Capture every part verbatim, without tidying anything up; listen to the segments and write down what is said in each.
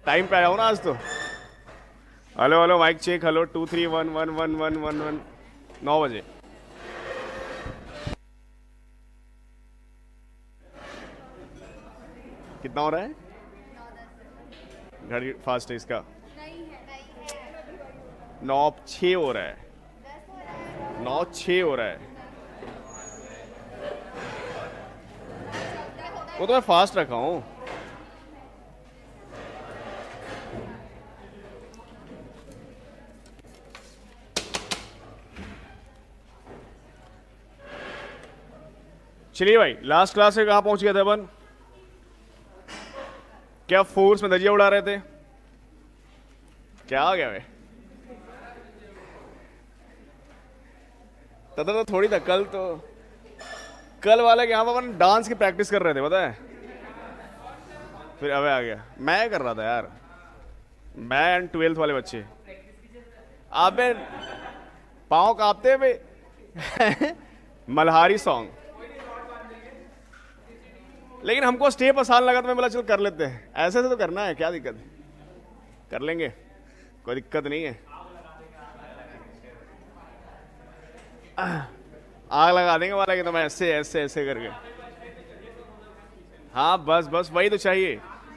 Time पे आया हूँ ना आज तो। Hello hello mike check, hello two three one one one one one one. नौ बजे कितना हो रहा है? घड़ी फास्ट है इसका। नौ छः हो रहा है, नौ छः हो रहा है। वो तो मैं फास्ट रखा हूँ। चलिए भाई, लास्ट क्लास से कहाँ पहुंच गए थे अपन? क्या फोर्स में धजिया उड़ा रहे थे? क्या आ गया भाई? तथा तो थोड़ी था कल तो। कल वाले के यहाँ पर अपन डांस की प्रैक्टिस कर रहे थे, पता है? फिर अबे आ गया, मैं कर रहा था यार, मैं एंड ट्वेल्थ वाले बच्चे। अबे पाँव कांपते भाई। मल्हारी सॉन्ग, लेकिन हमको स्टेप आसान लगा तो मैं बोला चल कर लेते हैं। ऐसे से तो करना है, क्या दिक्कत है? कर लेंगे, कोई दिक्कत नहीं है। आग लगा देंगे वाला कि तो मैं ऐसे ऐसे ऐसे करके। हाँ बस बस वही तो चाहिए।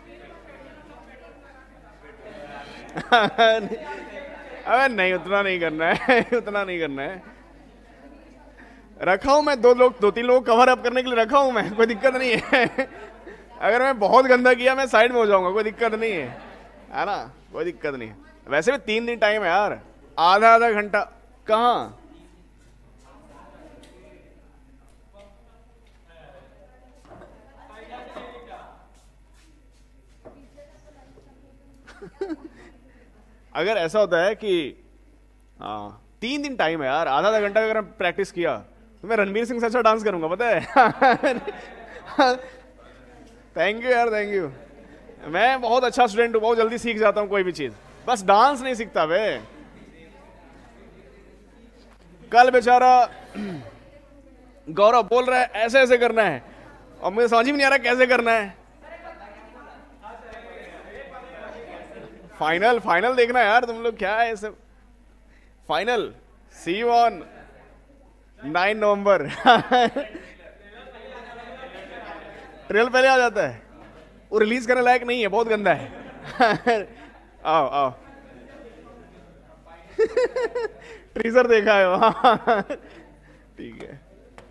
अबे नहीं, उतना नहीं करना है। उतना नहीं करना है। रखा हूं मैं दो लोग, दो तीन लोग कवर अप करने के लिए रखा हूं मैं, कोई दिक्कत नहीं है। अगर मैं बहुत गंदा किया मैं साइड में हो जाऊंगा, कोई दिक्कत नहीं है, है ना? कोई दिक्कत नहीं है। वैसे भी तीन दिन टाइम है यार, आधा आधा घंटा कहाँ। अगर ऐसा होता है कि हाँ तीन दिन टाइम है यार, आधा आधा घंटा अगर प्रैक्टिस किया तो मैं रणवीर सिंह से अच्छा डांस करूंगा, पता है? थैंक यू यार, थैंक यू। मैं बहुत अच्छा स्टूडेंट हूँ, बहुत जल्दी सीख जाता हूँ कोई भी चीज, बस डांस नहीं सीखता वे। कल बेचारा गौरव बोल रहा है ऐसे ऐसे करना है, और मुझे समझ ही नहीं आ रहा कैसे करना है। फाइनल फाइनल देखना यार तुम लोग, क्या है सब। Final see you on nine November. Trail पहले आ जाता है, वो रिलीज करने लायक नहीं है, बहुत गंदा है। आओ आओ। टीजर देखा है वहां। ठीक है।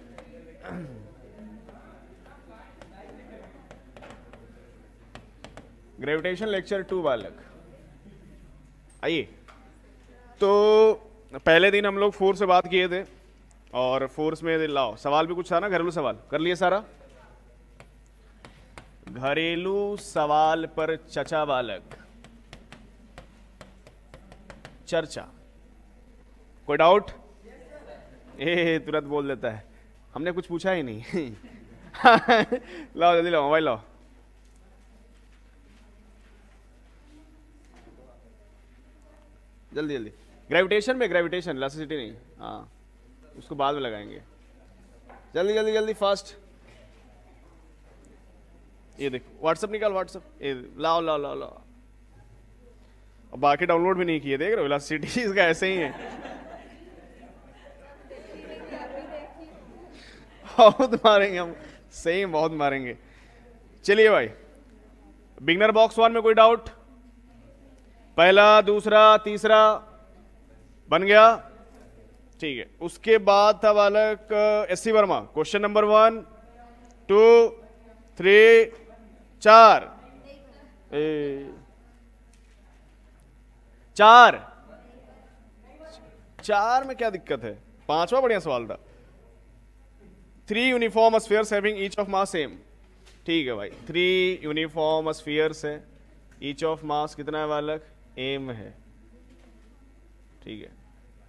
ग्रेविटेशन लेक्चर टू बालक, आइए। तो पहले दिन हम लोग फोर्स से बात किए थे, और फोर्स में लाओ सवाल भी कुछ था ना, घरेलू सवाल कर लिए सारा। घरेलू सवाल पर चचा बालक चर्चा। कोई डाउट? ए तुरंत बोल देता है, हमने कुछ पूछा ही नहीं। लाओ जल्दी लाओ, मोबाइल लाओ। जल्दी जल्दी। ग्रेविटेशन में, ग्रेविटेशन इलास्टिसिटी नहीं, हाँ उसको बाद में लगाएंगे। जल्दी जल्दी जल्दी फास्ट। ये देख व्हाट्सएप निकाल, व्हाट्सएप ये लाओ लाओ लाओ लाओ। और बाकी डाउनलोड भी नहीं किए, देख रहे हो इलास्टिसिटी इसका ऐसे ही है। बहुत मारेंगे हम, सही बहुत मारेंगे। चलिए भाई, बिगनर बॉक्स वन में कोई डाउट? पहला दूसरा तीसरा बन गया, ठीक है। उसके बाद था बालक S C Verma, question number one two three चार। ए, चार चार में क्या दिक्कत है? पांचवा बढ़िया सवाल था। Three uniform spheres having each of mass same, ठीक है भाई। थ्री यूनिफॉर्म स्फीयर्स है, ईच ऑफ मास कितना है बालक? एम है, ठीक है।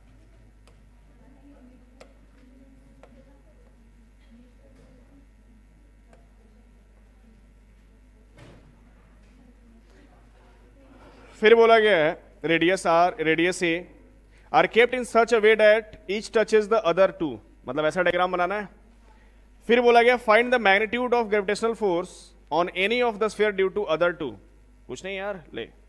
फिर बोला गया है radius R radius a R kept in such a way that each touches the other two, मतलब ऐसा डायग्राम बनाना है। फिर बोला गया find the magnitude of gravitational force on any of the sphere due to other two. कुछ नहीं यार, ले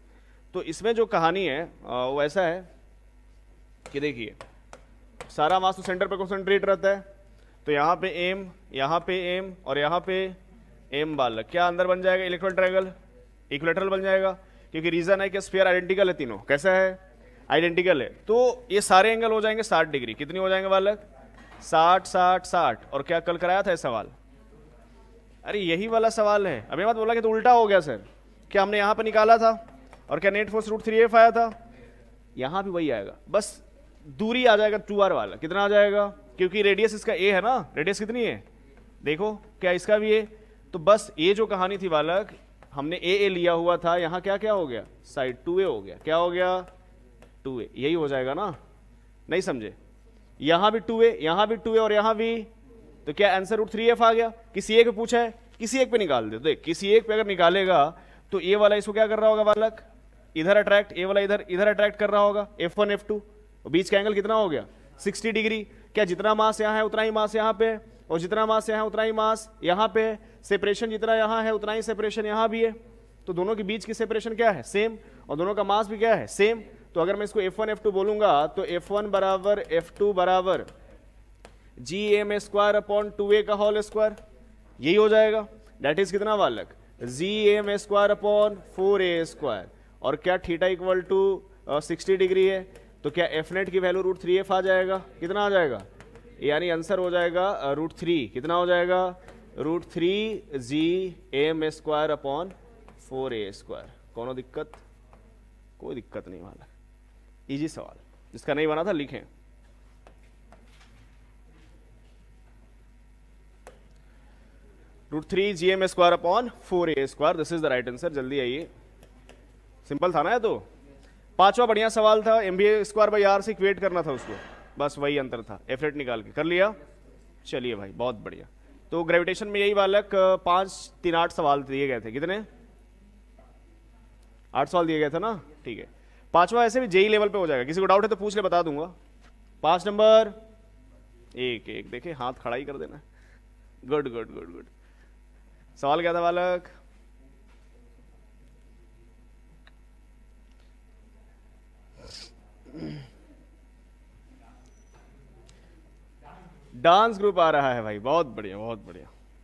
तो इसमें जो कहानी है आ, वो ऐसा है कि देखिए सारा मास तो सेंटर पे कंसंट्रेट रहता है, तो यहाँ पे एम, यहाँ पे एम और यहाँ पे एम बालक, क्या अंदर बन जाएगा इलेक्ट्रॉन ट्रायंगल, इक्विलैटरल बन जाएगा, क्योंकि रीजन है कि स्फीयर आइडेंटिकल है, तीनों कैसा है आइडेंटिकल है। तो ये सारे एंगल हो जाएंगे साठ डिग्री, कितनी हो जाएंगे बालक साठ साठ साठ। और क्या कल कराया था सवाल, अरे यही वाला सवाल है, अभी मत बोला कि तो उल्टा हो गया सर, क्या हमने यहाँ पे निकाला था और क्या net force root three F आया था, यहाँ भी वही आएगा, बस दूरी आ जाएगा टू आर वाला, कितना आ जाएगा, क्योंकि रेडियस इसका ए है ना, रेडियस कितनी है देखो, क्या इसका भी ए, तो बस ये जो कहानी थी बालक, हमने ए ए लिया हुआ था, यहाँ क्या क्या हो गया साइड टू ए हो गया, क्या हो गया टू ए, यही हो जाएगा ना, नहीं समझे, यहाँ भी टू ए, यहाँ भी टू ए और यहाँ भी, तो क्या आंसर रूट थ्री एफ आ गया। किसी एक पे पूछा है, किसी एक पे निकाल दे, देख किसी एक पे अगर निकालेगा तो ए वाला इसको क्या कर रहा होगा बालक, इधर अट्रैक्ट, ए वाला इधर इधर अट्रैक्ट कर रहा होगा, एफ वन एफ टू, बीच का एंगल कितना हो गया सिक्सटी डिग्री। क्या जितना मास यहाँ है उतना ही मास यहाँ पे, और जितना मास यहाँ उतना ही मास यहाँ पे, सेपरेशन जितना यहाँ है उतना ही सेपरेशन यहाँ भी है, तो दोनों के बीच की सेपरेशन क्या है सेम, और दोनों का मास भी क्या है सेम। तो अगर मैं इसको एफ वन एफ टू बोलूंगा तो एफ वन बराबर एफ टू बराबर G M square upon two A का होल स्क्वायर, यही हो जाएगा, दैट इज कितना बालक G M square upon four A square, और क्या theta equal to sixty degree है, तो क्या एफ नेट की वैल्यू रूट थ्री एफ आ जाएगा, कितना आ जाएगा, यानी आंसर हो जाएगा रूट थ्री, कितना हो जाएगा root three G M square upon four A square. कोनो दिक्कत, कोई दिक्कत नहीं वाला, इजी सवाल, जिसका नहीं बना था लिखें। Root three G M square upon four A square, this is the right answer. जल्दी आइए, सिंपल था ना ये तो। पांचवा बढ़िया सवाल था, M V A square by R से इक्वेट करना था उसको, बस वही अंतर था, एफ रेट निकाल के कर लिया। चलिए भाई बहुत बढ़िया। तो ग्रेविटेशन में यही बालक पांच तीन आठ सवाल दिए गए थे, कितने आठ सवाल दिए गए थे ना, ठीक है। पांचवा ऐसे भी जेई लेवल पे हो जाएगा, किसी को डाउट है तो पूछ ले बता दूंगा। पांच नंबर एक एक देखे हाथ खड़ा ही कर देना, गुड गुड गुड गुड। सवाल क्या था बालक, डांस ग्रुप आ रहा है भाई, बहुत बढ़िया बहुत बढ़िया।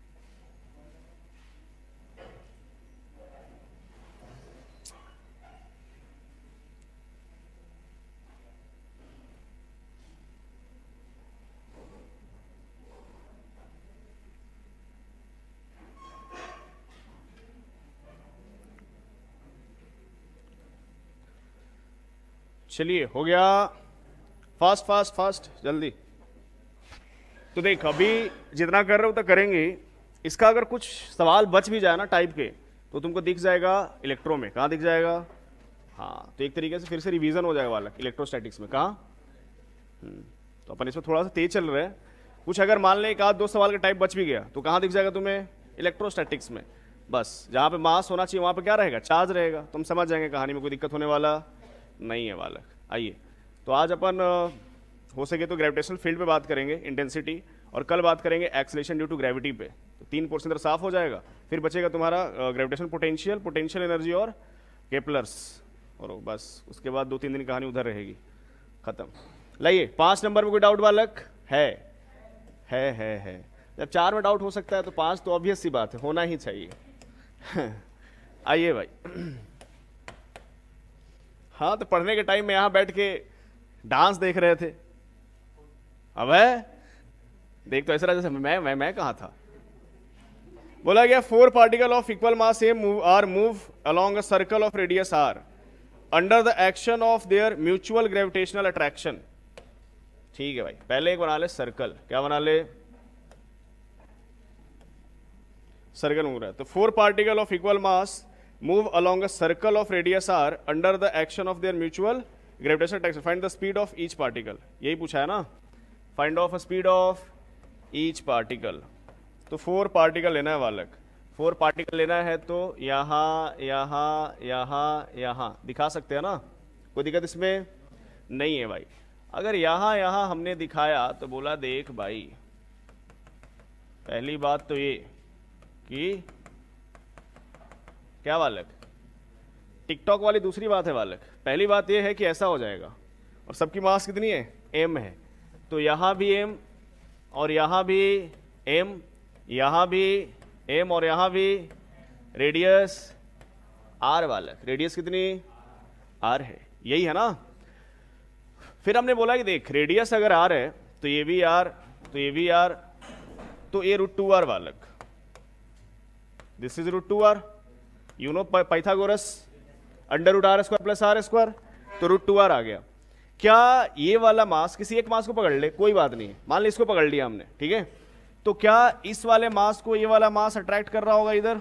चलिए हो गया, फास्ट फास्ट फास्ट जल्दी। तो देख अभी जितना कर रहे हो तो करेंगे, इसका अगर कुछ सवाल बच भी जाए ना टाइप के तो तुमको दिख जाएगा इलेक्ट्रो में, कहाँ दिख जाएगा, हाँ तो एक तरीके से फिर से रिवीजन हो जाएगा वाला इलेक्ट्रोस्टैटिक्स में, कहाँ तो अपन इसमें थोड़ा सा तेज चल रहे हैं। कुछ अगर मान लें एक आध दो सवाल का टाइप बच भी गया तो कहाँ दिख जाएगा तुम्हें, इलेक्ट्रोस्टैटिक्स में। बस जहाँ पे मास होना चाहिए वहाँ पे क्या रहेगा, चार्ज रहेगा, तुम समझ जाएंगे, कहानी में कोई दिक्कत होने वाला नहीं है बालक। आइए तो आज अपन हो सके तो ग्रेविटेशनल फील्ड पे बात करेंगे, इंटेंसिटी, और कल बात करेंगे एक्सेलरेशन ड्यू टू ग्रेविटी पे। तो तीन पोर्शन इधर साफ हो जाएगा, फिर बचेगा तुम्हारा ग्रेविटेशनल पोटेंशियल, पोटेंशियल एनर्जी और केपलर्स, और बस उसके बाद दो तीन दिन की कहानी उधर रहेगी, खत्म। लाइए पाँच नंबर में कोई डाउट बालक है है है है जब चार में डाउट हो सकता है तो पाँच तो ऑब्वियस सी बात है, होना ही चाहिए। आइए भाई, हाँ तो पढ़ने के टाइम में यहां बैठ के डांस देख रहे थे, अब है देख तो ऐसा जैसे मैं मैं मैं कहा था। बोला गया four particle of equal mass a move are move along a circle of radius R under the action of their mutual gravitational attraction. ठीक है भाई, पहले एक बना ले सर्कल, क्या बना ले, सर्कल मूव रहा है। तो four particle of equal mass move along a circle of radius r under the action of their mutual gravitational attraction. Find the speed of each particle. यही पूछा है ना, find off a speed of each particle. तो four particle लेना है बालक, four particle लेना है तो यहाँ यहाँ यहाँ यहाँ दिखा सकते हैं ना, कोई दिक्कत इसमें नहीं है भाई। अगर यहाँ यहाँ हमने दिखाया तो बोला देख भाई, पहली बात तो ये कि क्या बालक, टिकटॉक वाली दूसरी बात है बालक, पहली बात यह है कि ऐसा हो जाएगा और सबकी मास कितनी है, एम है, तो यहां भी एम और यहां भी एम, यहां भी एम और यहां भी रेडियस आर बालक, रेडियस कितनी आर है, यही है ना। फिर हमने बोला कि देख रेडियस अगर आर है तो ये भी आर, तो ये भी आर, तो ये रूट टू आर बालक, this is root two R, you know Pythagoras, under root R square plus R square, तो रूट टू आर आ गया। क्या ये वाला मास, किसी एक मास को पकड़ ले, कोई बात नहीं, मान ली इसको पकड़ लिया हमने, ठीक है, तो क्या इस वाले मास को ये वाला मास अट्रैक्ट कर रहा होगा इधर,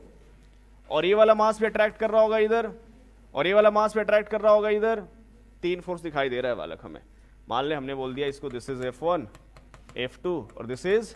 और ये वाला मास भी अट्रैक्ट कर रहा होगा इधर, और ये वाला मास भी अट्रैक्ट कर रहा होगा इधर, तीन फोर्स दिखाई दे रहा है बालक हमें। मान ले हमने बोल दिया इसको this is F one F two और दिस इज,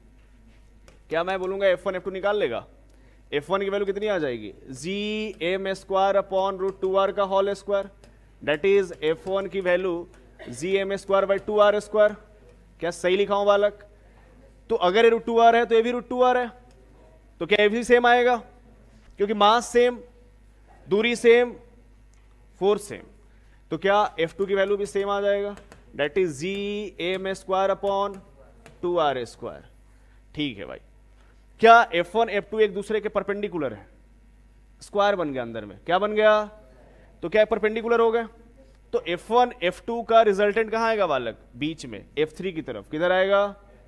क्या मैं बोलूंगा एफ वन एफ टू निकाल लेगा, एफ वन की वैल्यू कितनी आ जाएगी, G M square upon root two R का whole square, that is F one की value G M square by two R square. क्या सही लिखा हूं बालक? तो अगर ये रूट टू आर है तो ये भी रूट टू आर है, तो क्या ये भी सेम आएगा, क्योंकि मास सेम, दूरी सेम, फोर्स सेम, तो क्या एफ टू की वैल्यू भी सेम आ जाएगा, that is G M square upon two R square. ठीक है भाई, क्या एफ वन एफ टू एक दूसरे के परपेंडिकुलर है, स्क्वायर बन गया अंदर में, क्या बन गया, तो क्या परपेंडिकुलर हो गए, तो एफ वन एफ टू का रिजल्टेंट कहां आएगा बालक, बीच में एफ थ्री की तरफ, किधर आएगा,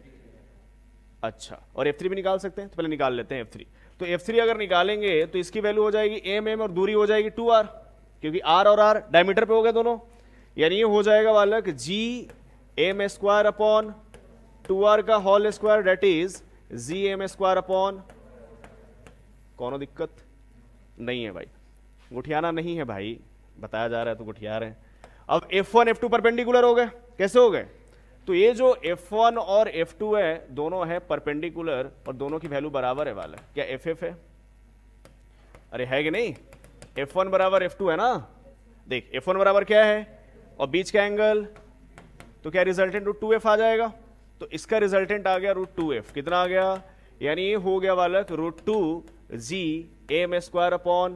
अच्छा, और एफ थ्री भी निकाल सकते हैं, तो पहले निकाल लेते हैं एफ थ्री। तो एफ थ्री अगर निकालेंगे तो इसकी वैल्यू हो जाएगी एम एम और दूरी हो जाएगी टू आर, क्योंकि आर और आर डायमीटर पे हो गए दोनों, यानी ये हो जाएगा बालक G M square upon two R का whole square, that is G M square upon, कौन दिक्कत नहीं है भाई, गुठियाना नहीं है भाई, बताया जा रहा है तो गुठिया रहे हैं। अब F one F two perpendicular हो गए, कैसे हो गए, तो ये जो एफ वन और एफ टू है दोनों है परपेंडिकुलर और दोनों की वैल्यू बराबर है वाला, क्या एफ एफ है, अरे है कि नहीं, एफ वन बराबर एफ टू है ना, देख एफ वन बराबर क्या है और बीच का एंगल, तो क्या रिजल्टेंट रूट टू एफ आ जाएगा, तो इसका रिजल्टेंट आ गया रूट टू एफ, कितना आ गया, यानी ये हो गया वाला root two G M square upon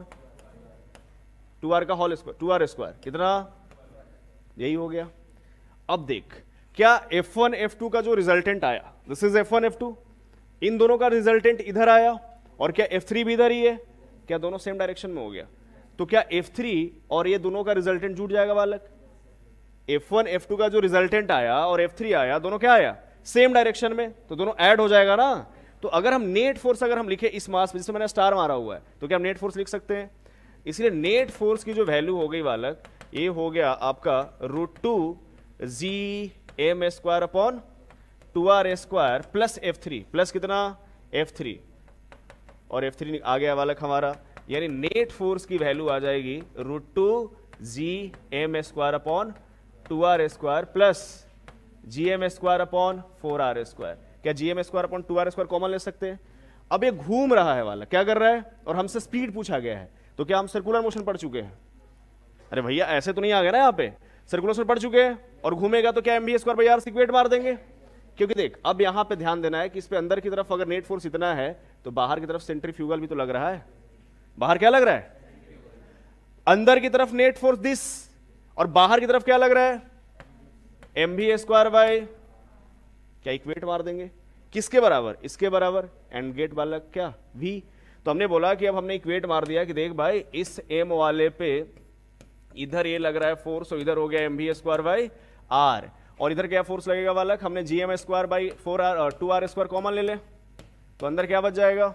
two R का whole square, two R square कितना, यही हो गया। अब देख क्या एफ वन एफ टू का जो रिजल्टेंट आया, this is F one F two, इन दोनों का रिजल्टेंट इधर आया और क्या एफ थ्री भी इधर ही है, क्या दोनों सेम डायरेक्शन में हो गया, तो क्या एफ थ्री और ये दोनों का रिजल्टेंट जुड़ जाएगा बालक, एफ वन एफ टू का जो रिजल्टेंट आया और एफ थ्री आया, दोनों क्या आया, सेम डायरेक्शन में, तो दोनों ऐड हो जाएगा ना। तो अगर हम नेट फोर्स अगर हम लिखे इस मास, जिसमें मैंने स्टार मारा हुआ है, तो क्या हम नेट फोर्स लिख सकते हैं, इसलिए नेट फोर्स की जो वैल्यू हो गई बालक, ये हो गया आपका root two G M square upon two R square plus F three, plus कितना एफ थ्री, और एफ थ्री आ गया बालक हमारा, यानी नेट फोर्स की वैल्यू आ जाएगी root two G M square upon two R square plus G M square upon four R square. क्या G M square upon two R square common ले सकते हैं, अब ये घूम रहा है वाला, क्या कर रहा है, और हमसे स्पीड पूछा गया है, तो क्या हम सर्कुलर मोशन पढ़ चुके हैं, अरे भैया ऐसे तो नहीं आ गया ना, यहाँ पे सर्कुलर मोशन पढ़ चुके हैं, और घूमेगा तो क्या M B square by R equate मार देंगे, क्योंकि देख अब यहां पे ध्यान देना है कि इस पे अंदर की तरफ अगर नेट फोर्स इतना है तो बाहर की तरफ सेंट्रीफ्यूगल भी तो लग रहा है, बाहर क्या लग रहा है, अंदर की तरफ नेट फोर्स दिस, और बाहर की तरफ क्या लग रहा है, एम बी स्क्वायर बाई, क्या इक्वेट मार देंगे, किसके बराबर, इसके बराबर, एंड गेट वाला क्या v, तो हमने बोला कि अब हमने इक्वेट मार दिया कि देख भाई इस m वाले पे इधर ये लग रहा है फोर्स, और इधर हो गया M B square by R, और इधर क्या फोर्स लगेगा वाला, हमने G M square by four R two R square common ले ले, तो अंदर क्या बच जाएगा,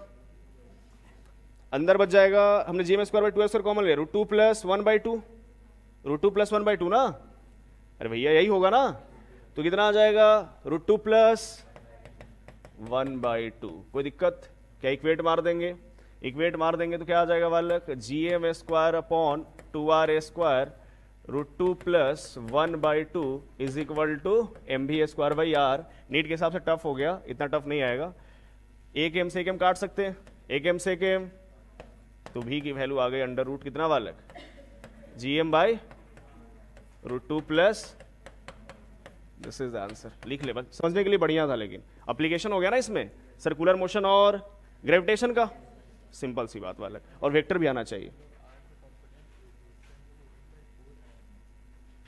अंदर बच जाएगा, हमने G M square by two square common ले, root two plus one by two, root two plus one by two ना, अरे भैया यही होगा ना, तो कितना आ जाएगा, root two plus one by two, कोई दिक्कत, क्या इक्वेट मार देंगे, इक्वेट मार देंगे तो क्या आ जाएगा बालक, G M square upon two R square root two plus one by two is equal to M B square by R. NEET के हिसाब से टफ हो गया, इतना टफ नहीं आएगा, एक एम से एक एम काट सकते हैं, एक एम से एक एम, तो भी की वैल्यू आ गई अंडर रूट कितना बालक, G M by root two plus, this is the answer, लिख ले बस, समझने के लिए बढ़िया था, लेकिन एप्लीकेशन हो गया ना इसमें सर्कुलर मोशन और ग्रेविटेशन का, सिंपल सी बात वाला, और वेक्टर भी आना चाहिए।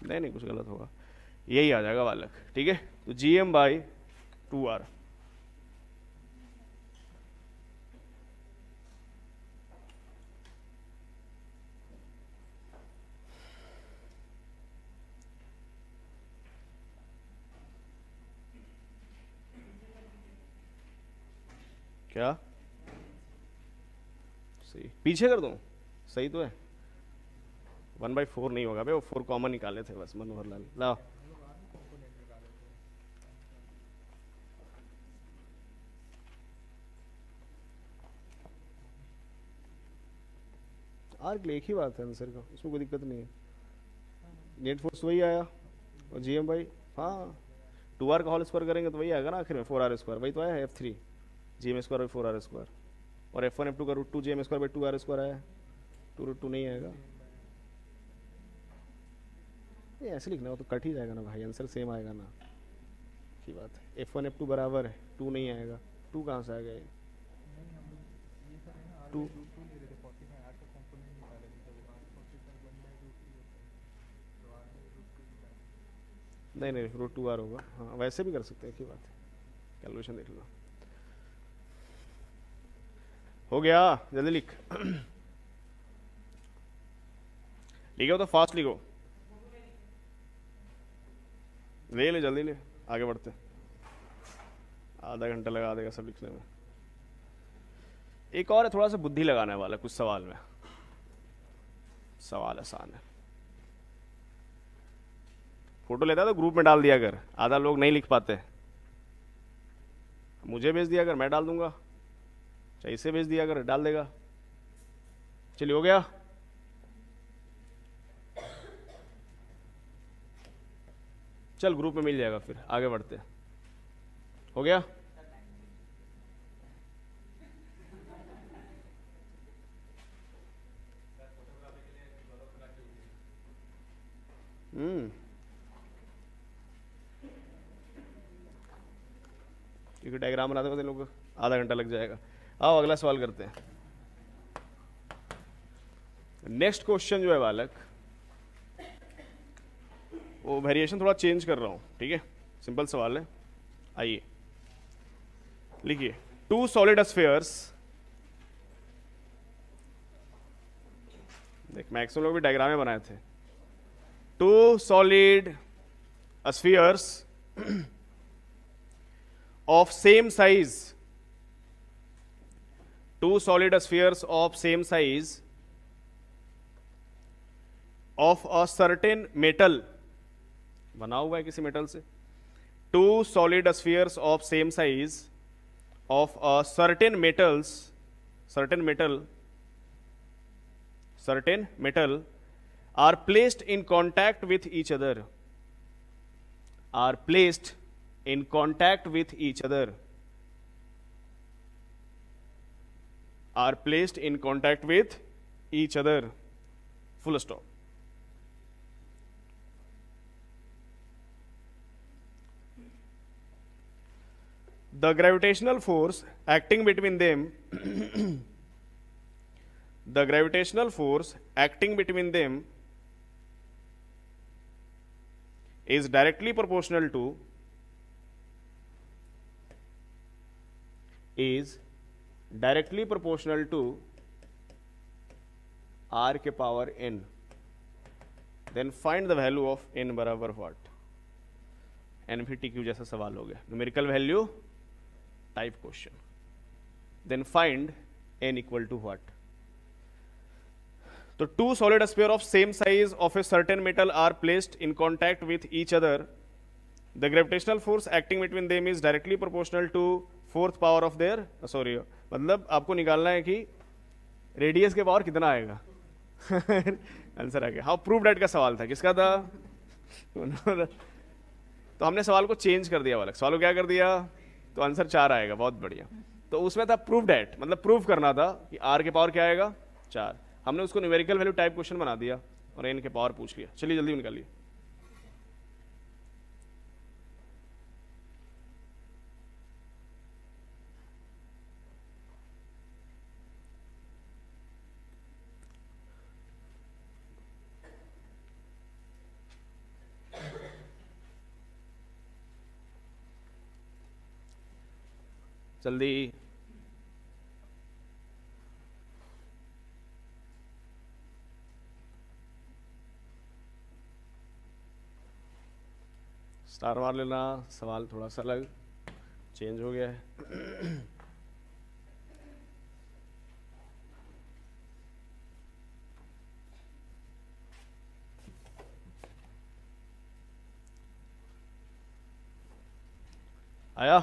नहीं नहीं कुछ गलत होगा, यही आ जाएगा बालक, ठीक है। तो G M by two R. क्या सही, पीछे कर दूं, सही तो है। वन बाई फोर नहीं होगा बे, वो फोर कॉमन निकाले थे बस मनोहर लाल। लाओ आर के लिए एक ही बात है आंसर का, उसमें कोई दिक्कत नहीं है। नेट फोर्स वही आया और जी एम बाई, हाँ टू आर का होल स्क्वायर करेंगे तो वही आएगा ना आखिर में, फोर आर स्क्वायर, वही तो आया है F three G M square by four R square, और एफ वन एफ टू का root two G M square by two R square आया, टू रूट टू नहीं आएगा। ये ऐसे लिखना हो तो कट ही जाएगा ना भाई, आंसर सेम आएगा ना, की बात है। एफ वन एफ टू बराबर है, टू नहीं आएगा, टू कहाँ से आ गया ये, टू नहीं नहीं रूट टू आर होगा, हाँ वैसे भी कर सकते हैं, की बात है, कैलकुलेशन देख लो। हो गया, जल्दी लिख लिखो तो फास्ट लिखो, ले ले जल्दी ले, आगे बढ़ते, आधा घंटा लगा देगा सब लिखने में। एक और है, थोड़ा सा बुद्धि लगाने वाला कुछ सवाल में, सवाल आसान है। फोटो लेता है तो ग्रुप में डाल दिया कर, आधा लोग नहीं लिख पाते, मुझे भेज दिया कर, मैं डाल दूंगा, चाहे इसे भेज दिया कर, डाल देगा। चलिए हो गया, चल ग्रुप में मिल जाएगा, फिर आगे बढ़ते। हो गया, हम्म क्योंकि डायग्राम बनाते हुए लोग आधा घंटा लग जाएगा। आओ अगला सवाल करते हैं। नेक्स्ट क्वेश्चन जो है बालक, वो वेरिएशन थोड़ा चेंज कर रहा हूं, ठीक है, सिंपल सवाल है। आइए लिखिए, टू सॉलिड स्फीयर्स, देख मैक्सिमम लोग भी डायग्राम बनाए थे। Two solid spheres of same size, two solid spheres of same size of a certain metal, बना हुआ है किसी मेटल से, two solid spheres of same size of a certain metals, certain metal, certain metal are placed in contact with each other, are placed in contact with each other, are placed in contact with each other, full stop. The gravitational force acting between them the gravitational force acting between them is directly proportional to is directly proportional to r के power n, then find the value of n बराबर what, n भी tq जैसा सवाल हो गया, numerical value type question, then find n equal to what। तो two solid sphere of same size of a certain metal are placed in contact with each other, the gravitational force acting between them is directly proportional to fourth power of there, sorry मतलब आपको निकालना है कि radius के power कितना आएगा answer आ गया। हाँ प्रूव डेट का सवाल था, किसका था तो हमने सवाल को चेंज कर दिया वाला, सवाल को क्या कर दिया, तो आंसर चार आएगा, बहुत बढ़िया। तो उसमें था प्रूव डेट, मतलब प्रूव करना था कि आर के पावर क्या आएगा, चार, हमने उसको न्यूमेरिकल वैल्यू टाइप क्वेश्चन बना दिया और एन के पावर पूछ लिया। चलिए जल्दी निकालिए। जल्दी। स्टार मार लेना, सवाल थोड़ा सा अलग चेंज हो गया है। आया?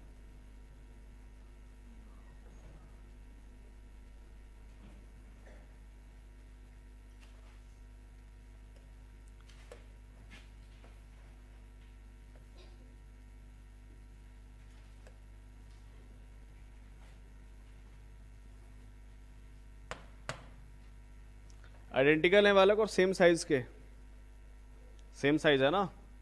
आइडेंटिकल है बालक और सेम साइज के, सेम साइज है ना,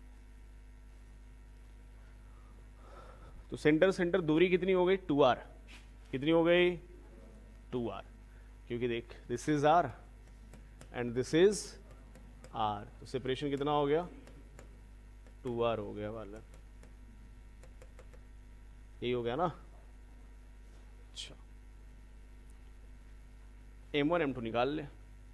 तो सेंटर सेंटर दूरी कितनी हो गई? Two R. कितनी हो गई? टू आर, क्योंकि देख this is R and this is R, तो सेपरेशन कितना हो गया? टू आर हो गया बालक, यही हो गया ना। अच्छा, एम वन एम टू निकाल ले।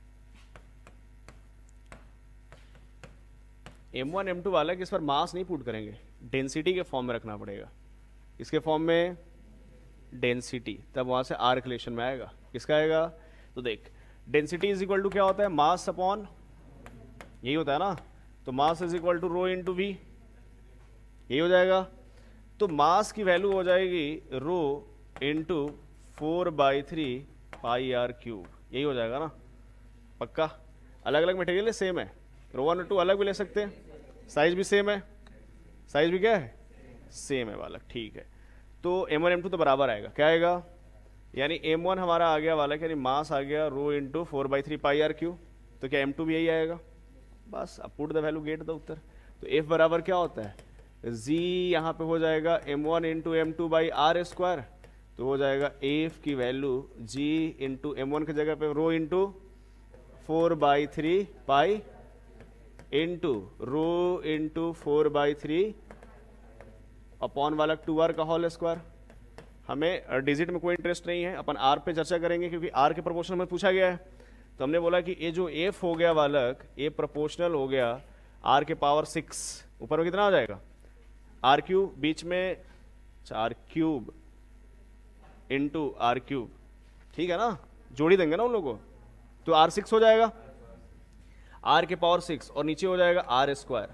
एम वन एम टू वाला कि इस पर मास नहीं पुट करेंगे, डेंसिटी के फॉर्म में रखना पड़ेगा। इसके फॉर्म में डेंसिटी, तब वहां से आर रिलेशन में आएगा। किसका आएगा? तो देख डेंसिटी इज इक्वल टू क्या होता है? मास अपॉन, यही होता है ना, तो mass is equal to rho into V, यही हो जाएगा। तो मास की वैल्यू हो जाएगी rho into four by three pi R cube, यही हो जाएगा ना, पक्का। अलग अलग मटेरियल है, सेम है, रो वन और टू अलग भी ले सकते हैं, साइज भी सेम है, साइज भी क्या है? सेम है बालक, ठीक है। तो एम वन एम टू तो बराबर आएगा, क्या आएगा? यानी एम वन हमारा आ गया वाला, यानी मास आ गया rho into four by three pi R cube, तो क्या एम टू भी यही आएगा? बस अब put the value, get the उत्तर। तो एफ बराबर क्या होता है? जी यहाँ पे हो जाएगा M one into M two by R square, तो हो जाएगा एफ की value G into M one की जगह पे rho into four by three pi into rho into four by three upon वाला टू आर का होल स्क्वायर। हमें डिजिट में कोई इंटरेस्ट नहीं है, अपन आर पे चर्चा करेंगे क्योंकि आर के प्रोपोर्शनल में पूछा गया है। तो हमने बोला कि ये जो एफ हो गया बालक, ये प्रोपोर्शनल हो गया आर के पावर सिक्स, ऊपर में कितना आ जाएगा? आर क्यूब, बीच में R cube into R cube, ठीक है ना, जोड़ी देंगे ना उन लोगों को, तो आर सिक्स हो जाएगा, आर के पावर सिक्स, और नीचे हो जाएगा आर स्क्वायर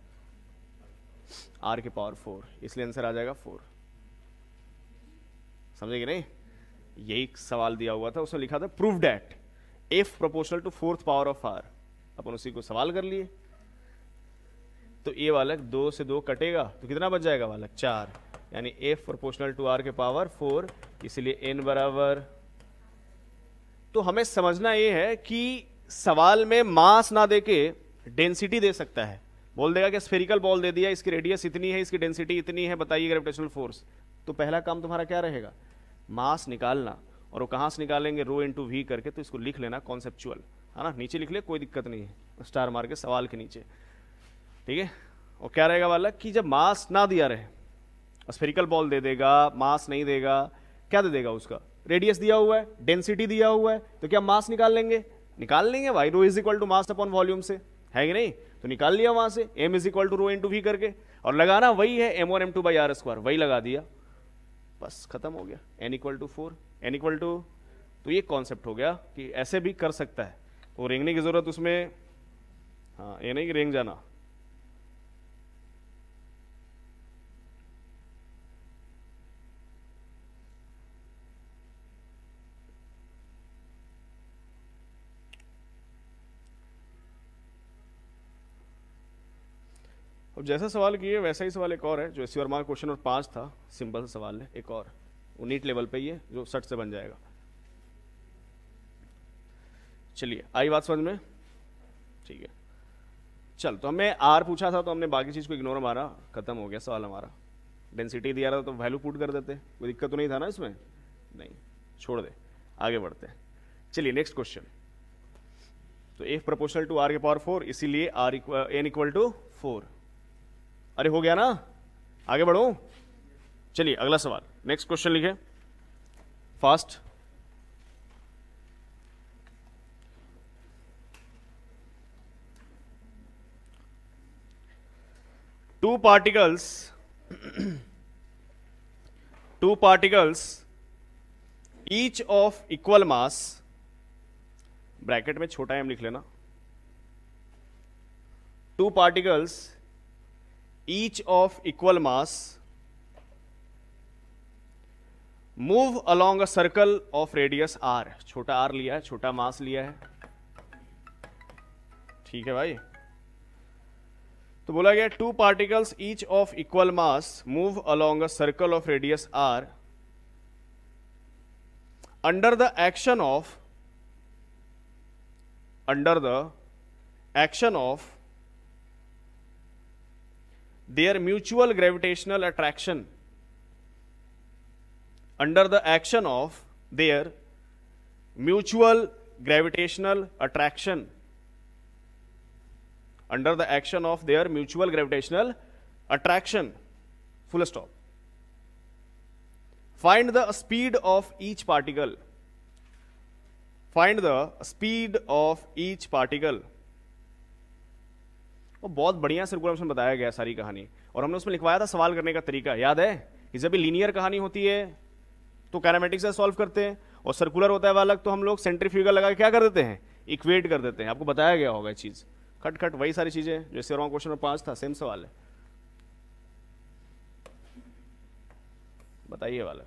आर के पावर फोर, इसलिए आंसर आ जाएगा फोर। समझेंगे नहीं? यही सवाल दिया हुआ था, उसमें लिखा था prove that F proportional to fourth power of R, अपन उसी को सवाल कर लिए। तो ये वालक दो से दो कटेगा तो कितना बच जाएगा वालक? चार, यानी एफ प्रोपोर्शनल टू आर के पावर फोर, इसलिए एन बराबर। तो हमें समझना ये है कि सवाल में मास ना देके डेंसिटी दे सकता है, बोल देगा कि स्फेरिकल बॉल दे दिया, इसकी रेडियस इतनी है, इसकी डेंसिटी इतनी है, बताइए ग्रेविटेशनल फोर्स। तो पहला काम तुम्हारा क्या रहेगा? मास निकालना, और वो कहाँ से निकालेंगे? रो इंटू वी करके, तो इसको लिख लेना कॉन्सेप्चुअल, है ना, नीचे लिख ले, कोई दिक्कत नहीं है, स्टार मार के सवाल के नीचे, ठीक है। और क्या रहेगा वाला कि जब मास ना दिया रहे, स्फेरिकल बॉल दे देगा, मास नहीं देगा, क्या दे देगा? उसका रेडियस दिया हुआ है, डेंसिटी दिया हुआ है, तो क्या मास निकाल लेंगे? निकाल लेंगे भाई, rho is equal to mass upon volume से, है कि नहीं? तो निकाल लिया वहां से m is equal to rho into V करके, और लगाना वही है M one M two by R square, वही लगा दिया, बस खत्म हो गया। n equal to four, N equal to, तो ये कॉन्सेप्ट हो गया कि ऐसे भी कर सकता है, वो रेंगने की जरूरत उसमें, हाँ ये नहीं कि रेंग जाना। अब जैसा सवाल किए वैसा ही सवाल एक और है, जो एस वर्मा का क्वेश्चन और पांच था, सिंपल सा सवाल है एक और, वो नीट लेवल पे ही है, जो सट से बन जाएगा। चलिए आई बात समझ में? ठीक है, चल। तो हमें आर पूछा था, तो हमने बाकी चीज को इग्नोर मारा, खत्म हो गया सवाल हमारा। डेंसिटी दिया रहा था तो वैल्यू पुट कर देते, कोई दिक्कत तो नहीं था ना इसमें? नहीं, छोड़ दे, आगे बढ़ते हैं। चलिए नेक्स्ट क्वेश्चन। तो एफ प्रोपोर्शनल टू आर के पावर फोर, इसीलिए R N equal to four. अरे हो गया ना, आगे बढ़ो। चलिए अगला सवाल, नेक्स्ट क्वेश्चन लिखे fast. Two particles two particles each of equal mass, bracket में छोटा एम लिख लेना, two particles each of equal mass move along a circle of radius R, छोटा आर लिया है, छोटा मास लिया है, ठीक है भाई। तो बोला गया two particles each of equal mass move along a circle of radius R under the action of under the action of their mutual gravitational attraction under the action of their mutual gravitational attraction under the action of their mutual gravitational attraction full stop. Find the speed of each particle, find the speed of each particle। वो बहुत बढ़िया circular motion बताया गया सारी कहानी, और हमने उसमें लिखवाया था सवाल करने का तरीका, याद है कि जब भी लीनियर कहानी होती है तो काइनेमेटिक्स से सॉल्व करते हैं, और सर्कुलर होता है वाला तो हम लोग सेंट्रीफ्यूगल लगा के क्या कर देते हैं, इक्वेट कर देते हैं। आपको बताया गया होगा चीज, खट खट वही सारी चीजें जैसे रॉन्ग क्वेश्चन में पांच था, सेम सवाल है, बताइए वाला।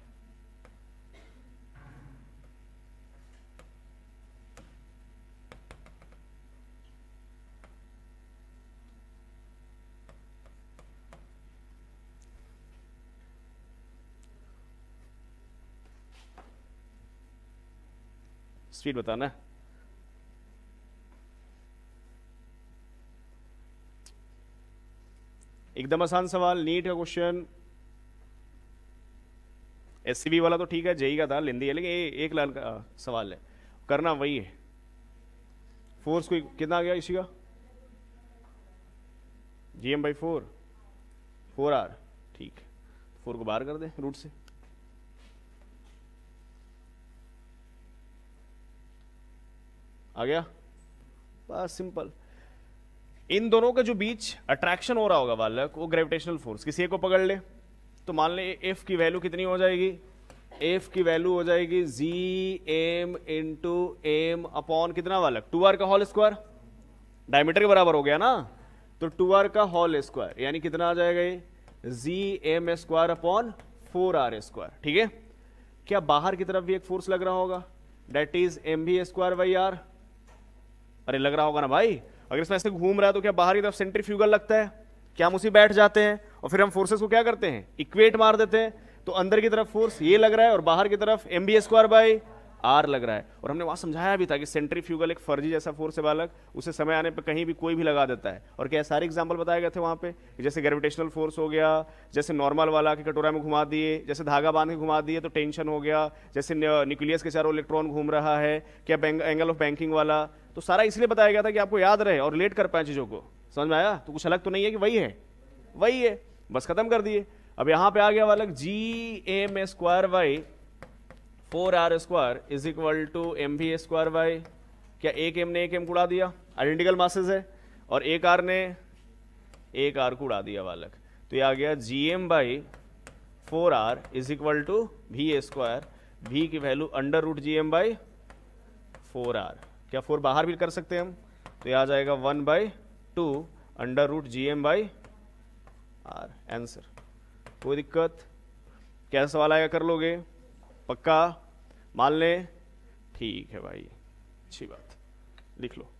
स्पीड बताना। एकदम आसान सवाल, नीट का क्वेश्चन, एससीबी वाला तो ठीक है, जेई का था, लेंदी है, लेकिन ए, एक लाइन का सवाल है, करना वही है। फोर्स को कितना आ गया इसी का, GM by four, four R, ठीक है, फोर को बाहर कर दे रूट से, आ गया, बस सिंपल। इन दोनों के जो बीच अट्रैक्शन हो रहा होगा बालक, वो ग्रेविटेशनल फोर्स, किसी एक को पकड़ ले तो मान ले एफ की वैल्यू कितनी हो जाएगी, एफ की वैल्यू हो जाएगी G M into M upon कितना बालक, टू आर का होल स्क्वायर, डायमीटर के बराबर हो गया ना, तो टू आर का होल स्क्वायर यानी कितना आ जाएगा ये, G M square upon four R square, ठीक है। क्या बाहर की तरफ भी एक फोर्स लग रहा होगा, that is M B square by R, अरे लग रहा होगा ना भाई, अगर इसमें ऐसे घूम रहा है तो क्या बाहर की तरफ सेंट्रीफ्यूगल लगता है, क्या हम उसी बैठ जाते हैं और फिर हम फोर्सेस को क्या करते हैं, इक्वेट मार देते हैं, तो अंदर की तरफ फोर्स ये लग रहा है और बाहर की तरफ M B square by R लग रहा है। और हमने वहां समझाया भी था कि सेंट्रीफ्यूगल एक फर्जी जैसा फोर्स है बालक, उसे समय आने पर कहीं भी कोई भी लगा देता है। और क्या सारे एग्जाम्पल बताए गए थे वहां पे, जैसे ग्रेविटेशनल फोर्स हो गया, जैसे नॉर्मल वाला कि कटोरा में घुमा दिए, जैसे धागा बांध के घुमा दिए तो टेंशन हो गया, जैसे न्यूक्लियस के चारों इलेक्ट्रॉन घूम रहा है, क्या एंगल ऑफ बैंकिंग वाला, तो सारा इसलिए बताया गया था कि आपको याद रहे और रिलेट कर पाए चीजों को, समझ में आया। तो कुछ अलग तो नहीं है कि वही है वही है, बस खत्म कर दिए। अब यहां पे आ गया वाला G M square by four R square is equal to M V square by, क्या एक एम ने एक एम को उड़ा दिया, आइडेंटिकल मासेस है, और एक आर ने एक आर को उड़ा दिया बालक, तो ये आ गया G M by four R is equal to V square, V की value under root G M by four R, क्या फोर बाहर भी कर सकते हैं हम, तो ये आ जाएगा one by two under root G M by R, answer. कोई दिक्कत, कैसा सवाल आएगा कर लोगे, पक्का मान ले, ठीक है भाई, अच्छी बात, लिख लो।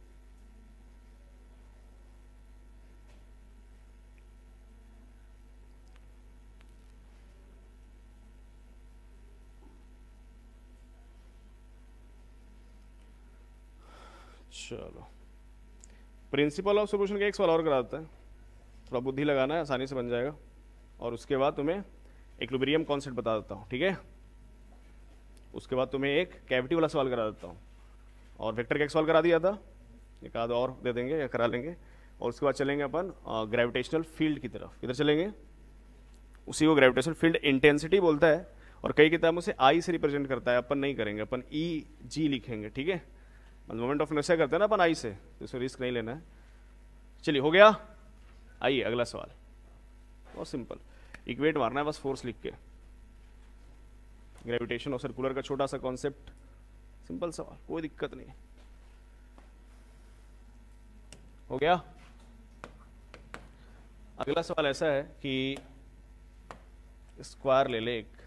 चलो, प्रिंसिपल ऑफ सॉल्यूशन का एक सवाल और करा देता है, थोड़ा बुद्धि लगाना है, आसानी से बन जाएगा, और उसके बाद तुम्हें इक्विलिब्रियम कॉन्सेप्ट बता देता हूँ, ठीक है। उसके बाद तुम्हें एक कैविटी वाला सवाल करा देता हूँ, और वेक्टर का एक सवाल करा दिया था, एक आध और दे देंगे या करा लेंगे, और उसके बाद चलेंगे अपन ग्रेविटेशनल फील्ड की तरफ, इधर चलेंगे, उसी को ग्रेविटेशन फील्ड इंटेंसिटी बोलता है, और कई किताबों से आई से रिप्रेजेंट करता है, अपन नहीं करेंगे, अपन ई जी लिखेंगे, ठीक है। मतलब मोमेंट ऑफ इनर्शिया करते हैं ना अपन आई से, तो इसमें रिस्क नहीं लेना है। चलिए हो गया। आइए अगला सवाल, बहुत सिंपल, इक्वेट मारना है बस फोर्स लिख के, ग्रेविटेशन और सर्कुलर का छोटा सा कॉन्सेप्ट, सिंपल सवाल, कोई दिक्कत नहीं। हो गया। अगला सवाल ऐसा है कि स्क्वायर ले ले एक,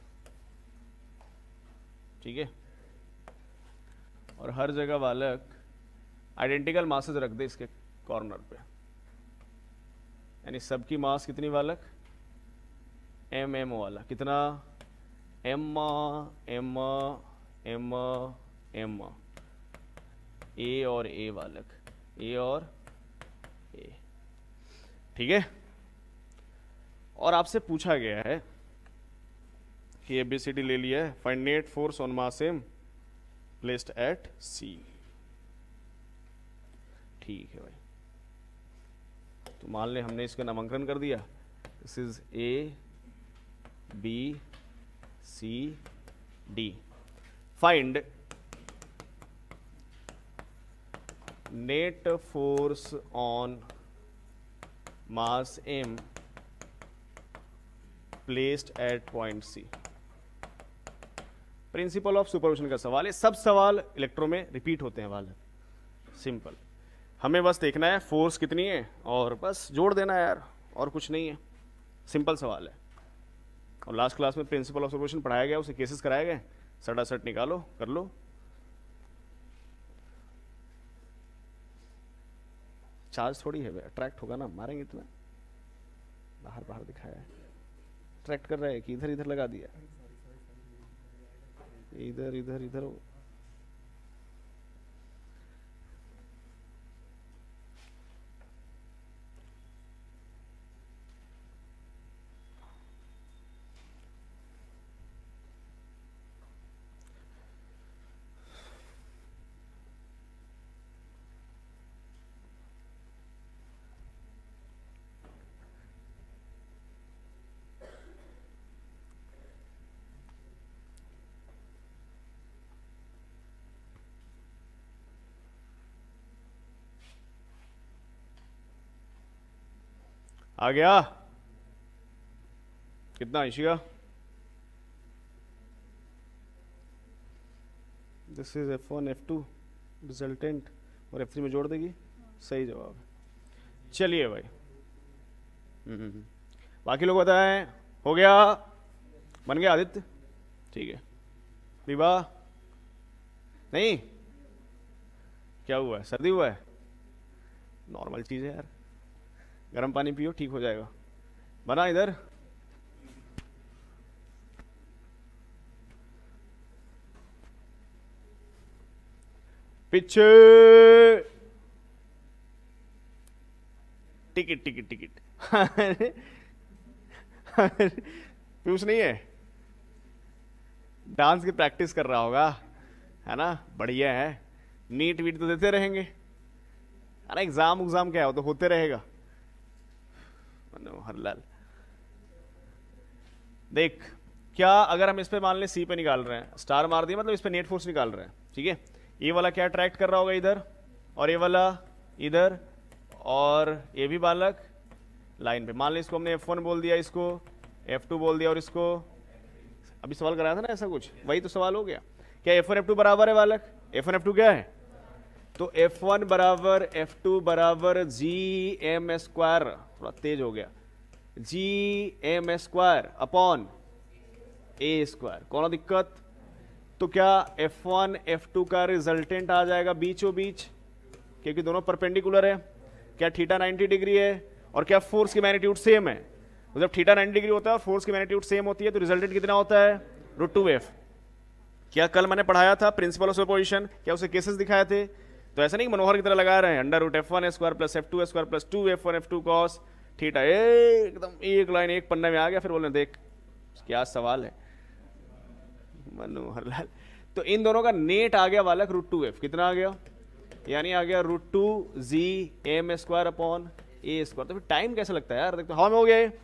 ठीक है, और हर जगह बालक आइडेंटिकल मासेस रख दे इसके कॉर्नर पे, यानी सबकी मास कितनी बालक, एम एम वाला, कितना, M M M M, A और ए बालक, ए और ए, ठीक है। और आपसे पूछा गया है कि एबीसीडी ले लिया है, find net force on mass M placed at C, ठीक है भाई। तो मान ले हमने इसका नामांकन कर दिया, this is A B C D, find net force on mass M placed at point C. Principle of superposition का सवाल है, सब सवाल इलेक्ट्रो में रिपीट होते हैं वाले, सिंपल। हमें बस देखना है फोर्स कितनी है और बस जोड़ देना है यार, और कुछ नहीं है, सिंपल सवाल है। और लास्ट क्लास में प्रिंसिपल ऑफ सुपरपोजिशन पढ़ाया गया, उसे केसेस कराए गए, सटा सट निकालो, कर लो। चार्ज थोड़ी है, अट्रैक्ट होगा ना, मारेंगे इतना, बाहर बाहर दिखाया है, अट्रैक्ट कर रहा है कि इधर इधर लगा दिया, इधर इधर इधर हो। आ गया कितना Ishika, this is F one F two resultant, और एफ थ्री में जोड़ देगी, सही जवाब है। चलिए भाई, हम्म बाकी लोग बताएं, हो गया, बन गया आदित्य, ठीक है। विवाह नहीं, क्या हुआ है, सर्दी हुआ है, नॉर्मल चीज है यार, गर्म पानी पियो ठीक हो जाएगा। बना इधर, पीछे, टिकट टिकट टिकट पीयूष नहीं है, डांस की प्रैक्टिस कर रहा होगा, है ना, बढ़िया है। नीट वीट तो देते रहेंगे, अरे एग्जाम एग्जाम क्या हो तो होते रहेगा। मनोहर लाल, देख क्या, अगर हम इस पे मान ले सी पे निकाल रहे हैं, स्टार मार दिया मतलब इस पे नेट फोर्स निकाल रहे हैं, ठीक है। ये वाला क्या अट्रैक्ट कर रहा होगा इधर, और ये वाला इधर, और ये भी बालक लाइन पे, मान ले इसको हमने एफ वन बोल दिया, इसको एफ टू बोल दिया, और इसको अभी सवाल कराया था ना ऐसा कुछ, वही तो सवाल हो गया। क्या एफ वन एफ टू बराबर है बालक, एफ वन एफ टू क्या है, तो एफ वन बराबर एफ टू बराबर जी एम स्क्वायर, थोड़ा तेज हो गया, G M square upon A square, कौन दिक्कत। तो क्या एफ वन एफ टू का रिजल्टेंट आ जाएगा बीचों बीच, क्योंकि दोनों परपेंडिकुलर है। क्या थीटा नाइन्टी डिग्री है, और क्या फोर्स की मैग्नीट्यूड सेम है, तो जब थीटा नाइन्टी डिग्री होता है और फोर्स की मैग्नीट्यूड सेम होती है तो रिजल्टेंट कितना होता है, रूट टू एफ। क्या कल मैंने पढ़ाया था प्रिंसिपल ऑफ सुपरपोजिशन, क्या उसे केसेस दिखाए थे, तो ऐसा नहीं मनोहर की तरह लगा रहे हैं, under root F one square plus F two square plus two F one F two cos theta, एकदम एक लाइन एक पन्ने में आ गया, फिर बोले देख क्या सवाल है मनोहर लाल। तो इन दोनों का नेट आ गया वालक रूट टू एफ, कितना आ गया, यानी आ गया root two G M square upon A square. तो फिर टाइम कैसे लगता है यार, देखते हवा में हो गया,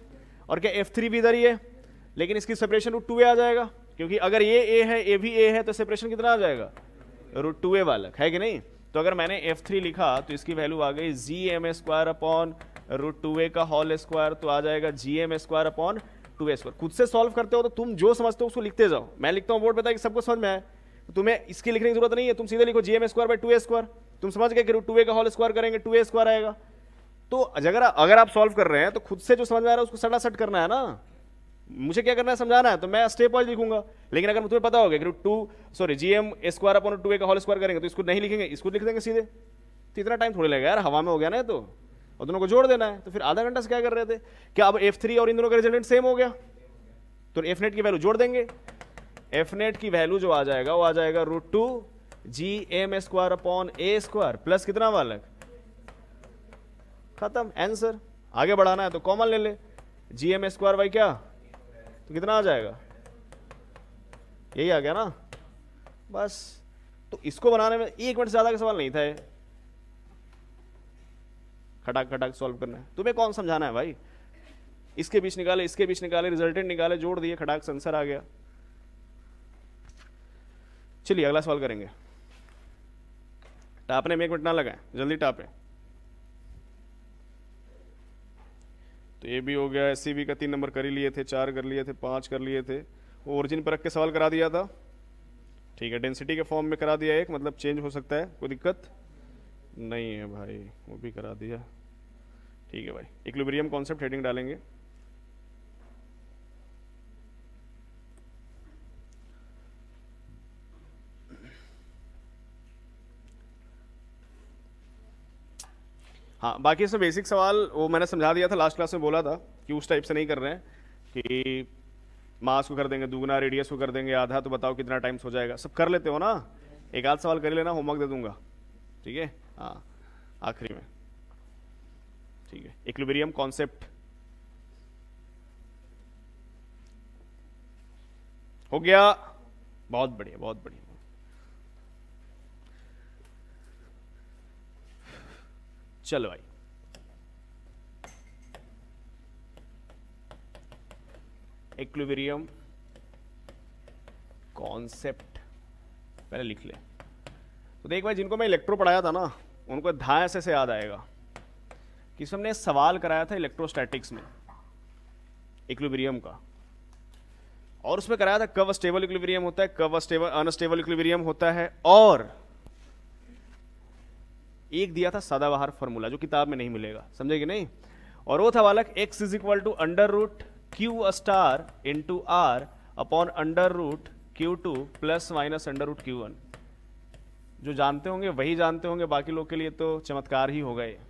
और क्या एफ थ्री भी इधर ही है, लेकिन इसकी सेपरेशन रूट टू ए आ जाएगा, क्योंकि अगर ये ए है ए भी ए है तो सेपरेशन कितना आ जाएगा, रूट टू ए वाला है कि नहीं। तो अगर मैंने एफ थ्री लिखा तो इसकी वैल्यू आ गई G M square upon root two A का होल स्क्वायर, तो आ जाएगा G M square upon two A square. खुद से सॉल्व करते हो तो तुम जो समझते हो उसको लिखते जाओ, मैं लिखता हूँ बोर्ड पे ताकि सबको समझ में आए, तो तुम्हें इसकी लिखने की जरूरत नहीं है, तुम सीधे लिखो G M square by two A square, तुम समझ गए कि रूट टू ए का होल स्क्वायर करेंगे टू ए स्क्वायर आएगा। तो अगर अगर आप सॉल्व कर रहे हैं तो खुद से जो समझ में आ रहा है उसको सटा सट करना है ना, मुझे क्या करना है समझाना है, तो मैं स्टेप वाइज लिखूंगा। लेकिन अगर तुम्हें पता होगा कि root two sorry G M square upon two A का होल स्क्वायर करेंगे तो इसको नहीं लिखेंगे, इसको लिख देंगे सीधे, तो इतना टाइम थोड़ी लगेगा यार, हवा में हो गया ना तो, और दोनों को जोड़ देना है, तो फिर आधा घंटा से क्या कर रहे थे। क्या अब एफ थ्री और इन दोनों का रिजल्टेंट सेम हो गया, तो एफ नेट की वैल्यू जोड़ देंगे, एफ नेट की वैल्यू जो आ जाएगा वो आ जाएगा root two G M square upon A square plus कितना वाला, खत्म आंसर। आगे बढ़ाना है तो कॉमन ले ले, जी एम स्क्वायर बाई क्या, तो कितना आ जाएगा, यही आ गया ना बस। तो इसको बनाने में एक मिनट से ज्यादा का सवाल नहीं था ये, खटाक खटाक सॉल्व करना है। तुम्हें कौन समझाना है भाई, इसके बीच निकाले इसके बीच निकाले रिजल्टेंट निकाले जोड़ दिए, खटाक से आंसर आ गया। चलिए अगला सवाल करेंगे। टापने में एक मिनट ना लगाए, जल्दी टापे। तो ये भी हो गया, एस सी बी का तीन नंबर कर ही लिए थे, चार कर लिए थे, पांच कर लिए थे, वो ओरिजिन पर रख के सवाल करा दिया था, ठीक है। डेंसिटी के फॉर्म में करा दिया एक, मतलब चेंज हो सकता है, कोई दिक्कत नहीं है भाई, वो भी करा दिया, ठीक है भाई। इक्विलिब्रियम कॉन्सेप्ट हेडिंग डालेंगे। हाँ बाकी इसमें बेसिक सवाल वो मैंने समझा दिया था लास्ट क्लास में, बोला था कि उस टाइप से नहीं कर रहे हैं कि मास को कर देंगे दुगना, रेडियस को कर देंगे आधा, तो बताओ कितना टाइम्स हो जाएगा, सब कर लेते हो ना, एक आध सवाल कर लेना, होमवर्क दे दूंगा, ठीक है। हाँ आखिरी में, ठीक है। इक्विलिब्रियम कॉन्सेप्ट हो गया, बहुत बढ़िया बहुत बढ़िया। चलो भाई, इक्विलिब्रियम कॉन्सेप्ट पहले लिख ले। तो देख भाई, जिनको मैं इलेक्ट्रो पढ़ाया था ना उनको ध्यान से, से याद आएगा कि हमने सवाल कराया था इलेक्ट्रोस्टैटिक्स में इक्विलिब्रियम का, और उसमें कराया था कब स्टेबल इक्विलिब्रियम होता है, कब स्टेबल अनस्टेबल इक्विलिब्रियम होता है, और एक दिया था सदाबहार फॉर्मूला जो किताब में नहीं मिलेगा, समझे कि नहीं, और वो था वालक x is equal to under root Q star into R upon under root Q two plus minus under root Q one. जो जानते होंगे वही जानते होंगे, बाकी लोग के लिए तो चमत्कार ही हो गए।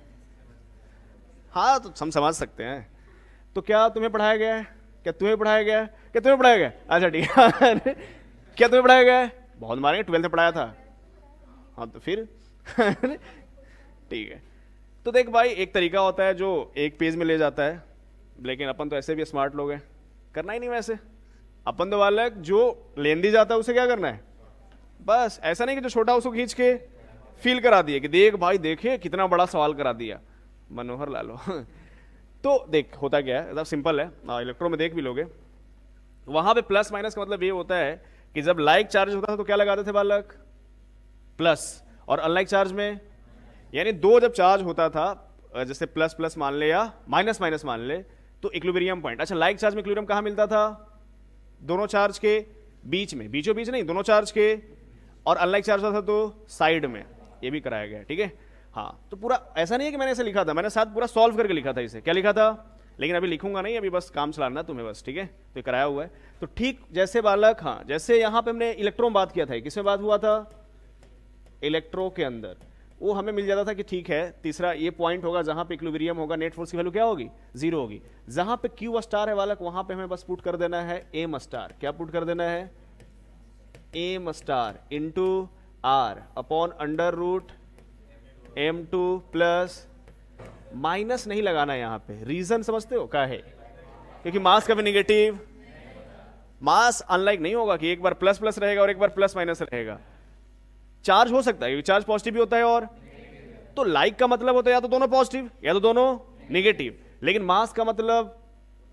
हाँ तो हम समझ सकते हैं। तो क्या तुम्हें पढ़ाया गया है, क्या तुम्हें पढ़ाया गया है, क्या तुम्हें पढ़ाया गया है? अच्छा ठीक है क्या तुम्हें पढ़ाया गया है? बहुत मारेंगे, ट्वेल्थ में पढ़ाया था। हाँ तो फिर ठीक है। तो देख भाई, एक तरीका होता है जो एक पेज में ले जाता है, लेकिन अपन तो ऐसे भी स्मार्ट लोग हैं, करना ही नहीं वैसे। अपन तो वाला जो लेंदी जाता है उसे क्या करना है, बस ऐसा नहीं कि जो छोटा उसको खींच के फील करा दिए कि देख भाई देखे कितना बड़ा सवाल करा दिया मनोहर लालो तो देख होता क्या है, एकदम सिंपल है, इलेक्ट्रो में देख भी लोगे, वहां पे प्लस माइनस का मतलब ये होता है कि जब लाइक चार्ज होता था तो क्या लगाते थे बालक, प्लस, और अनलाइक चार्ज में, यानी दो जब चार्ज होता था, जैसे प्लस प्लस मान ले या माइनस माइनस मान ले, तो इक्विलिब्रियम पॉइंट। अच्छा लाइक चार्ज में इक्विलिब्रियम कहां मिलता था, दोनों चार्ज के बीच में, बीचों बीच नहीं, दोनों चार्ज के, और अनलाइक चार्ज होता था तो साइड में, ये भी कराया गया, ठीक है। हाँ तो पूरा ऐसा नहीं है कि मैंने ऐसे लिखा था, मैंने साथ पूरा सॉल्व करके लिखा था इसे, क्या लिखा था, लेकिन अभी लिखूंगा नहीं, अभी बस काम चलाना तुम्हें बस, ठीक है। तो कराया हुआ है। तो ठीक जैसे बालक, हाँ जैसे यहां पे हमने इलेक्ट्रो में बात किया था, किसमें बात हुआ था, इलेक्ट्रो के अंदर, वो हमें मिल जाता था कि ठीक है तीसरा ये पॉइंट होगा जहां पे इक्विलिब्रियम होगा, नेट फोर्स की वैल्यू क्या होगी, जीरो होगी। जहां पे क्यू स्टार है बालक, वहां पे हमें बस पुट कर देना है एम स्टार, क्या पुट कर देना है, M star into R upon under root M two plus, minus नहीं लगाना है यहां पे, रीजन समझते हो क्या है, क्योंकि मास का भी निगेटिव, मास अनलाइक नहीं होगा कि एक बार प्लस प्लस रहेगा और एक बार प्लस माइनस रहेगा। चार्ज हो सकता है क्योंकि चार्ज पॉजिटिव भी होता है, और तो लाइक का मतलब होता है या तो दोनों पॉजिटिव या तो दोनों निगेटिव, लेकिन मास का मतलब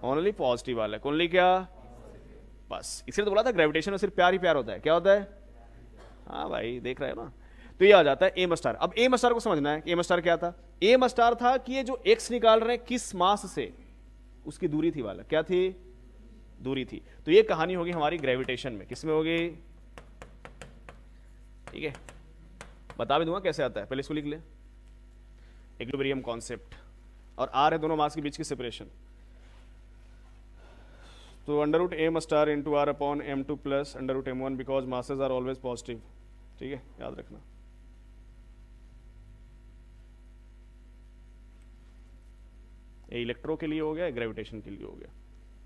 ओनली पॉजिटिव वाला, ओनली क्या, बस इसलिए तो बोला था ग्रेविटेशन में सिर्फ प्यार ही प्यार होता है। क्या होता है, हाँ भाई देख रहे हैं ना। तो ये आ जाता है एम स्टार। अब एम स्टार को समझना है, एम स्टार क्या था। एम स्टार था कि ये जो एक्स निकाल रहे हैं किस मास से, उसकी दूरी थी वाला, क्या थी, दूरी थी। तो ये कहानी होगी हमारी ग्रेविटेशन में, किसमें होगी, ठीक है, बता भी दूंगा कैसे आता है, पहले इसको लिख ले, इक्विलिब्रियम कॉन्सेप्ट, और आर है दोनों मास के बीच की सेपरेशन। तो under root M star into R upon M two plus under root M one because masses are always positive, ठीक है, याद रखना। ये इलेक्ट्रो के लिए हो गया, ग्रेविटेशन के लिए हो गया।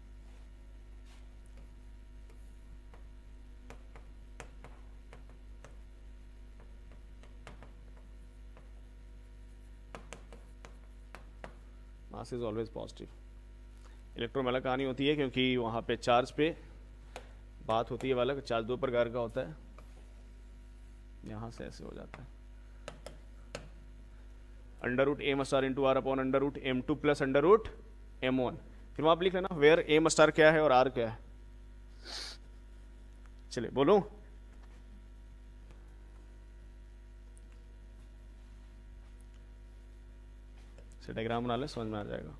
Mass is always positive. Electro में अलग कहानी होती है क्योंकि वहां पे चार्ज पे बात होती है वाला, चार्ज दो प्रकार का होता है, यहां से ऐसे हो जाता है under root M star into R upon under root M two plus under root M one. फिर वहां आप लिख लेना वेयर एम स्टार क्या है और आर क्या है। चलिए बोलो, डायग्राम बना ले, समझ में आ जाएगा।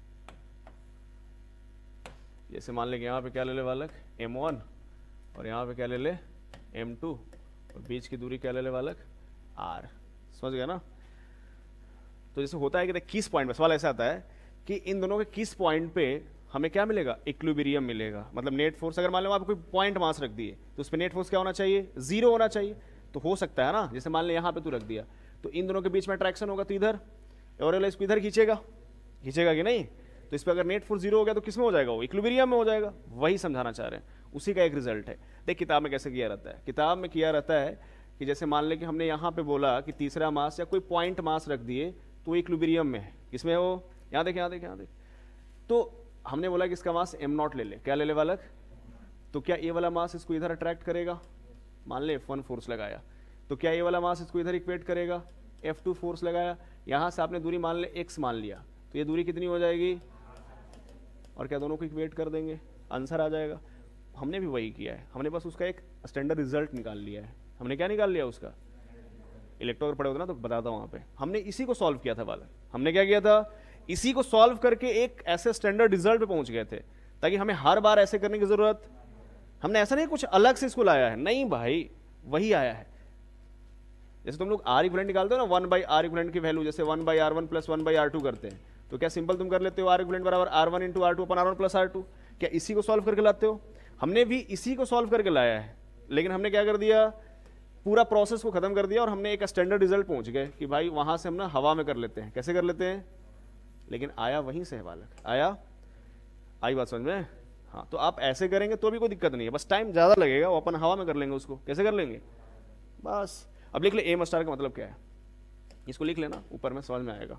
जैसे मान लें यहाँ पे क्या ले ले बालक, एम वन, और यहाँ पे क्या ले ले, एम टू, और बीच की दूरी क्या ले ले बालक, आर। समझ गया ना। तो जैसे होता है कि किस पॉइंट पे, सवाल ऐसा आता है कि इन दोनों के किस पॉइंट पे हमें क्या मिलेगा, इक्विलिब्रियम मिलेगा। मतलब नेट फोर्स, अगर मान लो आप कोई पॉइंट मास रख दिए तो उस पर नेट फोर्स क्या होना चाहिए, जीरो होना चाहिए। तो हो सकता है ना, जैसे मान ले यहाँ पे तू रख दिया तो इन दोनों के बीच में अट्रैक्शन होगा, तो इधर और इसको इधर खींचेगा, खींचेगा कि नहीं। तो इस पर अगर नेट फोर्स जीरो हो गया तो किस में हो जाएगा, वो इक्विलिब्रियम में हो जाएगा। वही समझाना चाह रहे हैं, उसी का एक रिजल्ट है। देख किताब में कैसे किया रहता है, किताब में किया रहता है कि जैसे मान ले कि हमने यहाँ पे बोला कि तीसरा मास या कोई पॉइंट मास रख दिए तो इक्विलिब्रियम में है, किसमें हो, यहाँ देख यहाँ देख यहाँ देख। तो हमने बोला कि इसका मास एम नॉट ले ले, क्या ले ले बालक, तो क्या ये वाला मास इसको इधर अट्रैक्ट करेगा, मान ले एफ वन फोर्स लगाया, तो क्या ये वाला मास इसको इधर इक्वेट करेगा, एफ टू फोर्स लगाया, यहाँ से आपने दूरी मान ले एक्स मान लिया, तो ये दूरी कितनी हो जाएगी, और क्या दोनों को इक्वेट कर देंगे, आंसर आ जाएगा। हमने भी वही किया है, हमने बस उसका एक स्टैंडर्ड रिजल्ट निकाल लिया है। हमने क्या निकाल लिया उसका, इलेक्ट्रो अगर पढ़े होते ना तो बताता हूँ वहाँ पे, हमने इसी को सॉल्व किया था वाला। हमने क्या किया था, इसी को सॉल्व करके एक ऐसे स्टैंडर्ड रिजल्ट पे पहुंच गए थे, ताकि हमें हर बार ऐसे करने की जरूरत, हमने ऐसा नहीं कुछ अलग से इसको लाया है, नहीं भाई वही आया है। जैसे तुम लोग आर इक्विवेलेंट निकालते हो ना, वन बाई आर इक्विवेलेंट की वैल्यू, जैसे one by R one plus one by R two करते हैं, तो क्या सिंपल तुम कर लेते हो आर इक्विवेलेंट बराबर R one into R two upon R one plus R two, क्या इसी को सॉल्व करके लाते हो। हमने भी इसी को सॉल्व करके लाया है, लेकिन हमने क्या कर दिया, पूरा प्रोसेस को खत्म कर दिया और हमने एक स्टैंडर्ड रिजल्ट पहुंच गए कि भाई वहां से हम ना हवा में कर लेते हैं। कैसे कर लेते हैं, लेकिन आया वहीं से है बालक, आया, आई बात समझ में। हाँ, तो आप ऐसे करेंगे तो भी कोई दिक्कत नहीं है, बस टाइम ज्यादा लगेगा, वो अपन हवा में कर लेंगे उसको। कैसे कर लेंगे, बस अब लिख ले एम स्टार का मतलब क्या है, इसको लिख लेना, ऊपर में समझ में आएगा।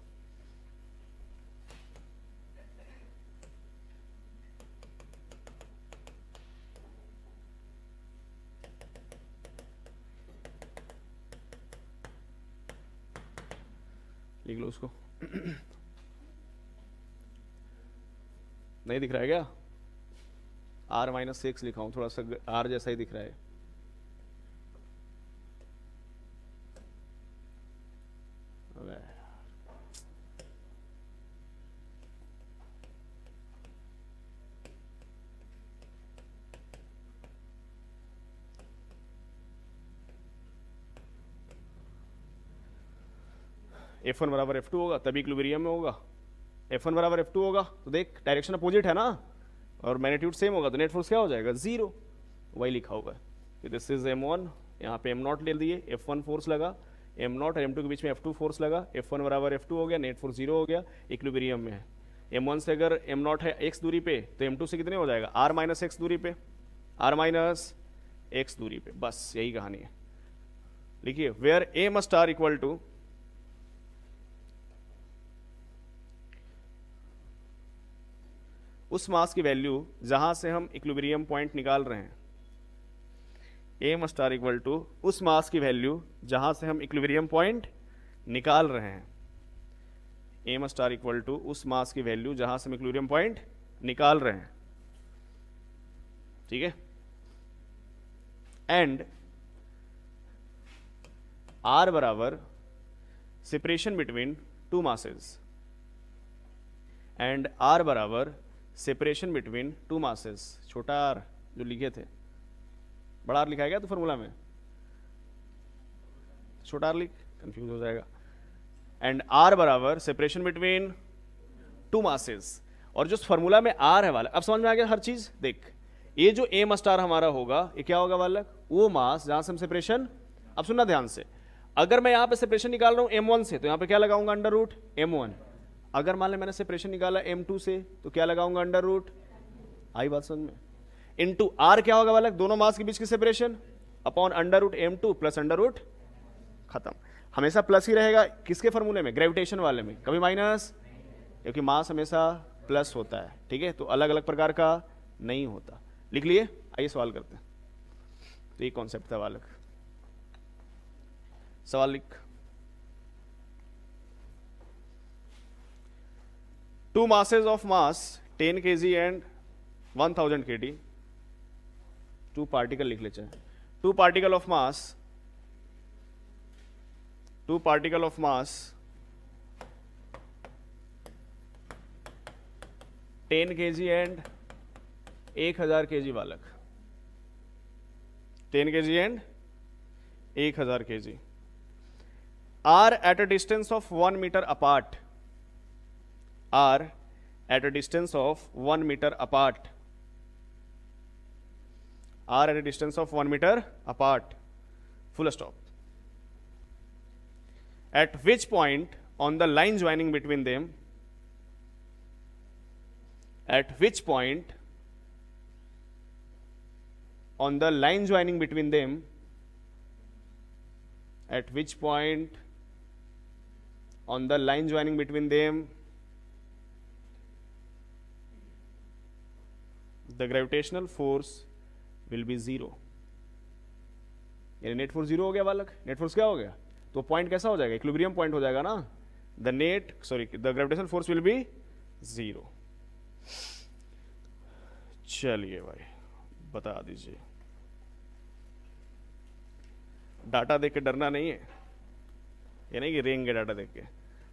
लिख लो उसको। नहीं दिख रहा है क्या, आर माइनस सिक्स लिखा हूं, थोड़ा सा आर जैसा ही दिख रहा है। एफ वन बराबर एफ टू होगा तभी इक्विलिब्रियम में होगा। एफ वन बराबर एफ टू होगा तो देख डायरेक्शन अपोजिट है ना, और मैग्नीट्यूड सेम होगा तो नेट फोर्स क्या हो जाएगा, जीरो। वही लिखा होगा कि दिस इज एम वन, यहाँ पे एम नॉट ले दिए, एफ वन फोर्स लगा, एम नॉट और एम टू के बीच में एफ टू फोर्स लगा, एफ वन बराबर एफ टू हो गया, नेट फोर्स जीरो हो गया, इक्विलिब्रियम में है। एम वन से अगर एम नॉट है एक्स दूरी पे तो एम टू से कितने हो जाएगा, आर माइनस एक्स दूरी पे, आर माइनस एक्स दूरी पे, बस यही कहानी है। लिखिए where M star equal to उस मास की वैल्यू जहां से हम इक्विलिब्रियम पॉइंट निकाल रहे हैं, एम स्टार इक्वल टू उस मास की वैल्यू जहां से हम इक्विलिब्रियम पॉइंट निकाल रहे हैं, एम स्टार इक्वल टू उस मास की वैल्यू जहां से हम इक्विलिब्रियम पॉइंट निकाल रहे हैं, ठीक है। एंड आर बराबर separation between two masses, and R बराबर सेपरेशन बिटवीन टू मासेस, छोटा आर जो लिखे थे, बड़ा आर लिखा गया तो फॉर्मूला में, छोटा आर लिख, कंफ्यूज हो जाएगा। एंड आर बराबर सेपरेशन बिटवीन टू मासेस, और जो फॉर्मूला में आर है वाला, अब समझ में आ गया हर चीज। देख, ये जो एम स्टार हमारा होगा, ये क्या होगा बालक, वो मास जहां से हम सेपरेशन, अब सुनना ध्यान से, अगर मैं यहां पे सेपरेशन निकाल रहा हूं एम वन से, तो यहां पे क्या लगाऊंगा, अंडर रूट एम वन। अगर मान ले मैंने सेपरेशन निकाला एम टू से, तो क्या लगाऊंगा, अंडर रूट, आई बात समझ में, इनटू आर क्या होगा बालक, दोनों मास के बीच की separation, upon under root M two plus under root, खत्म। हमेशा प्लस ही रहेगा किसके फॉर्मूले में, ग्रेविटेशन वाले में, कभी माइनस, क्योंकि मास हमेशा प्लस होता है, ठीक है। तो अलग अलग प्रकार का नहीं होता। लिख लिए, आइए सवाल करते हैं। तो ये कॉन्सेप्ट था बालक, सवाल लिख। Two masses of mass ten kg and one thousand kg, two particle लिख लेते हैं। Two particle of mass, two particle of mass ten kg and एक हजार के जी बालक, टेन kg एंड एक हजार K G, are at a distance of one metre apart, are at a distance of one meter apart, are at a distance of one meter apart, full stop. At which point on the line joining between them, at which point on the line joining between them, at which point on the line joining between them the gravitational force will be zero, यानी net force zero हो गया बालक। Net force क्या हो गया, तो point कैसा हो जाएगा, इक्विलिब्रियम पॉइंट हो जाएगा ना। The net sorry the gravitational force will be zero. चलिए भाई बता दीजिए, डाटा देख के डरना नहीं है, ये नहीं कि रेंगे डाटा देख के।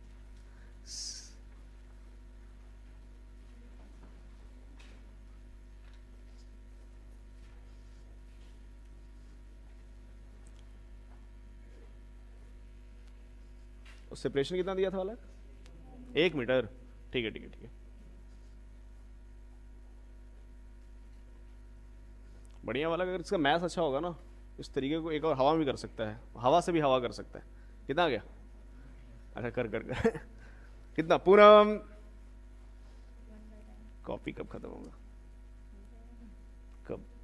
सेपरेशन कितना दिया था वाला, एक मीटर, ठीक है ठीक है ठीक है। बढ़िया वाला, अगर इसका मैथ अच्छा होगा ना, इस तरीके को एक और हवा में भी कर सकता है, हवा से भी हवा कर सकता है। कितना आ गया, अच्छा कर कर, कर। कितना पूनम, कॉपी कब खत्म होगा, कब,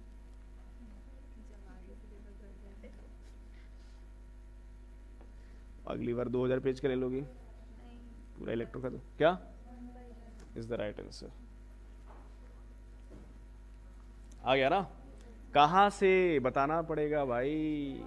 अगली बार दो हजार पेज का ले लोगी, पूरा इलेक्ट्रो का दो, क्या इज द राइट आंसर। आ गया ना, कहां से बताना पड़ेगा भाई,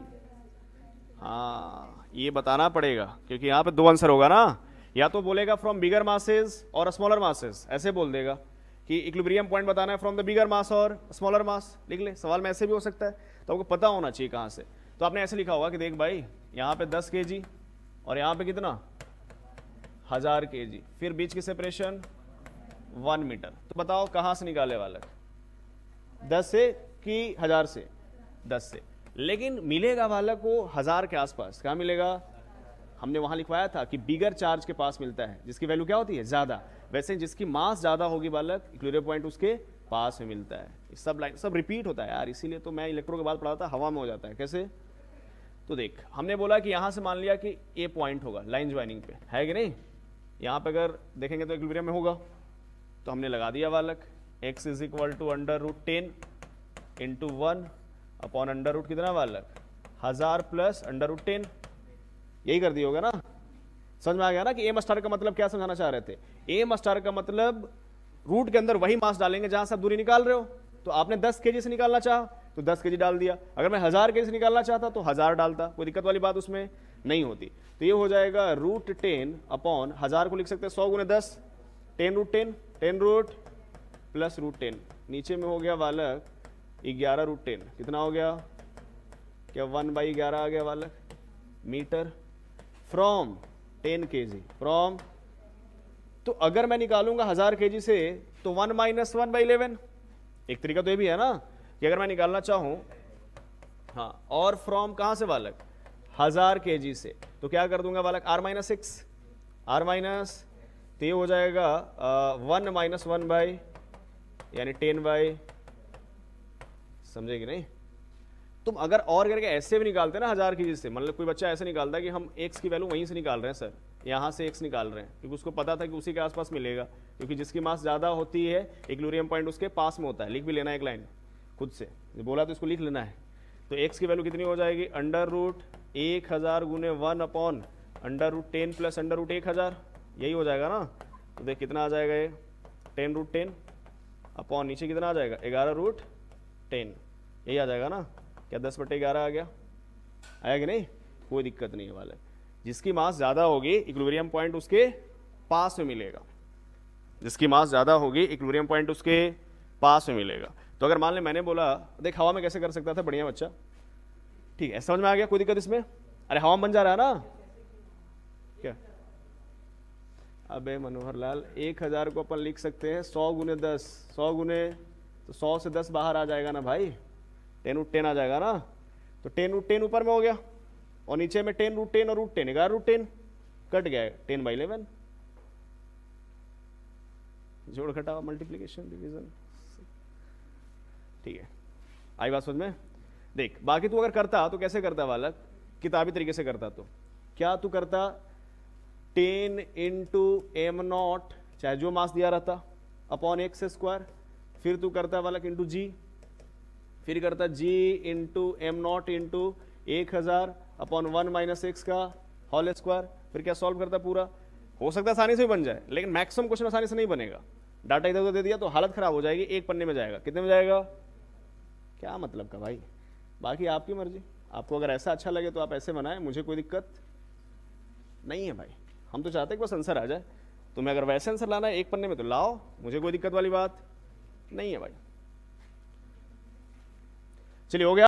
हाँ ये बताना पड़ेगा, क्योंकि यहां पे दो आंसर होगा ना, या तो बोलेगा फ्रॉम बिगर मासेस और स्मॉलर मासेस, ऐसे बोल देगा कि इक्विलिब्रियम पॉइंट बताना है फ्रॉम द बिगर मास और स्मॉलर मास, लिख ले। सवाल में ऐसे भी हो सकता है, तो आपको पता होना चाहिए कहां से। तो आपने ऐसे लिखा होगा कि देख भाई यहाँ पे दस के जी और यहाँ पे कितना, हजार के जी, फिर बीच की सेपरेशन वन मीटर। तो बताओ कहां से निकाले वाला, दस से कि हजार से, दस से। लेकिन मिलेगा वाला को हजार के आसपास, कहां मिलेगा, हमने वहां लिखवाया था कि बिगर चार्ज के पास मिलता है, जिसकी वैल्यू क्या होती है, ज्यादा। वैसे जिसकी मास ज्यादा होगी बालक, इक्विलिब्रियम पॉइंट उसके पास में मिलता है। सब लाइन सब रिपीट होता है यार, इसीलिए तो मैं इलेक्ट्रो के बाद पढ़ा था, हवा में हो जाता है। कैसे, तो देख हमने बोला कि यहां से मान लिया कि ए पॉइंट होगा लाइन ज्वाइनिंग पे, है कि नहीं। यहां पे अगर देखेंगे तो इक्विलिब्रियम में होगा, तो हमने लगा दिया बालक x is equal to under root ten into one upon under root कितना बालक, हजार प्लस अंडर रूट टेन, यही कर दिया होगा ना। समझ में आ गया ना कि एम स्टार का मतलब क्या समझाना चाह रहे थे। एम स्टार का मतलब रूट के अंदर वही मास डालेंगे जहां से आप दूरी निकाल रहे हो। तो आपने दस केजी से निकालना चाहा तो दस केजी डाल दिया, अगर मैं हजार केजी से निकालना चाहता तो हजार डालता, कोई दिक्कत वाली बात उसमें नहीं होती। तो ये हो जाएगा रूट टेन अपॉन हजार को लिख सकते हैं सौ गुने दस, ten root ten, ten root plus root ten, नीचे में हो गया बालक ग्यारह रूट टेन, कितना हो गया, क्या वन बाई ग्यारह आ गया बालक मीटर फ्रॉम टेन के जी, फ्रॉम, तो अगर मैं निकालूंगा हजार के जी से तो one minus one by eleven, एक तरीका तो ये भी है ना कि अगर मैं निकालना चाहूं, हाँ, और फ्रॉम कहां से बालक, हजार के जी से, तो क्या कर दूंगा बालक R minus six, R minus, तो ये हो जाएगा वन माइनस वन बाई यानी टेन बाई, समझेगी नहीं। तुम अगर और करके ऐसे भी निकालते ना हजार की चीज से, मतलब कोई बच्चा ऐसे निकालता है कि हम एक्स की वैल्यू वहीं से निकाल रहे हैं सर, यहाँ से एक्स निकाल रहे हैं, क्योंकि उसको पता था कि उसी के आसपास मिलेगा, क्योंकि जिसकी मास ज़्यादा होती है इक्विलिब्रियम पॉइंट उसके पास में होता है, लिख भी लेना एक लाइन खुद से, बोला तो इसको लिख लेना है। तो एक्स की वैल्यू कितनी हो जाएगी, अंडर रूट एक हज़ार गुने one upon under root ten plus under root एक हज़ार, यही हो जाएगा ना। तो देख कितना आ जाएगा ये, टेन रूट टेन अपॉन नीचे कितना आ जाएगा, ग्यारह रूट टेन, यही आ जाएगा ना। क्या दस बटे ग्यारह आ गया, आया कि नहीं, कोई दिक्कत नहीं है वाले। जिसकी मास ज़्यादा होगी इक्विलिब्रियम पॉइंट उसके पास में मिलेगा, जिसकी मास ज़्यादा होगी इक्विलिब्रियम पॉइंट उसके पास में मिलेगा। तो अगर मान ले मैंने बोला, देख हवा में कैसे कर सकता था, बढ़िया बच्चा, ठीक है, समझ में आ गया, कोई दिक्कत इसमें, अरे हवा में बन जा रहा है ना क्या। अबे मनोहर लाल, एक हजार को अपन लिख सकते हैं सौ गुने दस, सौ गुने तो सौ से दस बाहर आ जाएगा ना भाई, टेन रूट टेन आ जाएगा ना। तो टेन रूट टेन ऊपर में हो गया और नीचे में टेन रूट टेन और रूट टेन, ग्यारह रूट टेन कट गया, टेन बाई इलेवन, जोड़ घटाव मल्टीप्लीकेशन डिवीजन, ठीक है, आई बात समझ में। देख बाकी तू अगर करता तो कैसे करता बालक, किताबी तरीके से करता, तो क्या तू करता, टेन इंटू एम नॉट, चाहे जो मास दिया रहता, अपॉन एक्स स्क्वायर, फिर तू करता बालक इंटू जी, फिर करता G into M nought into एक हजार अपॉन वन माइनस एक्स का होल स्क्वायर, फिर क्या सॉल्व करता पूरा। हो सकता है आसानी से भी बन जाए, लेकिन मैक्सिमम क्वेश्चन आसानी से नहीं बनेगा, डाटा इधर उधर दे दिया तो हालत खराब हो जाएगी, एक पन्ने में जाएगा, कितने में जाएगा, क्या मतलब का भाई। बाकी आपकी मर्जी, आपको अगर ऐसा अच्छा लगे तो आप ऐसे बनाएं, मुझे कोई दिक्कत नहीं है भाई, हम तो चाहते हैं कि बस आंसर आ जाए। तुम्हें अगर वैसे आंसर लाना है एक पन्ने में तो लाओ, मुझे कोई दिक्कत वाली बात नहीं है भाई। चलिए हो गया,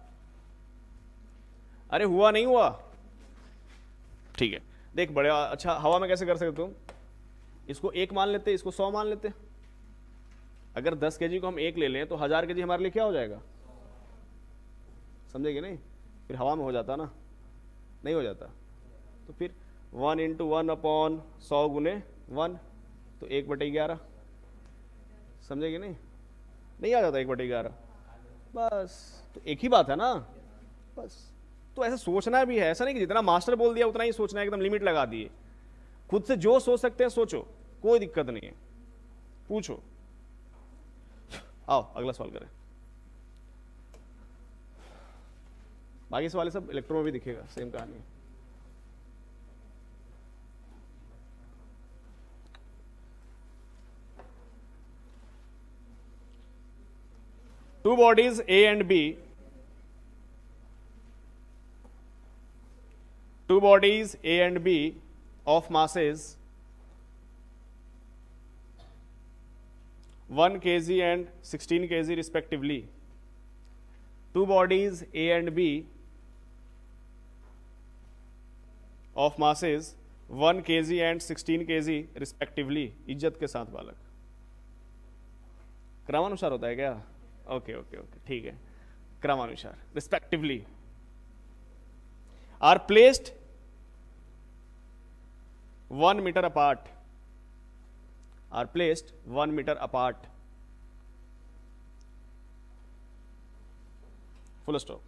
अरे हुआ नहीं हुआ, ठीक है। देख बड़े अच्छा, हवा में कैसे कर सकते तुम, इसको एक मान लेते, इसको सौ मान लेते, अगर दस केजी को हम एक ले लें तो हजार केजी हमारे लिए क्या हो जाएगा, समझेंगे नहीं, फिर हवा में हो जाता ना, नहीं हो जाता, तो फिर वन इंटू वन अपॉन सौ गुने वन, तो एक बटे ग्यारह, समझेंगे नहीं, नहीं आ जाता एक बटे ग्यारह, बस तो एक ही बात है ना, बस। तो ऐसा सोचना भी है, ऐसा नहीं कि जितना मास्टर बोल दिया उतना ही सोचना है, एकदम लिमिट लगा दिए, खुद से जो सोच सकते हैं सोचो, कोई दिक्कत नहीं है, पूछो। आओ अगला सवाल करें, बाकी सवाल सब इलेक्ट्रो में भी दिखेगा, सेम कहानी है। Two bodies A and B, two bodies A and B of masses one kg and sixteen kg respectively. Two bodies A and B of masses one kg and sixteen kg respectively, इज्जत के साथ बालक, क्रमानुसार होता है क्या, okay okay okay ठीक है, क्रमानुसार, respectively are placed one metre apart, are placed one metre apart, full stop.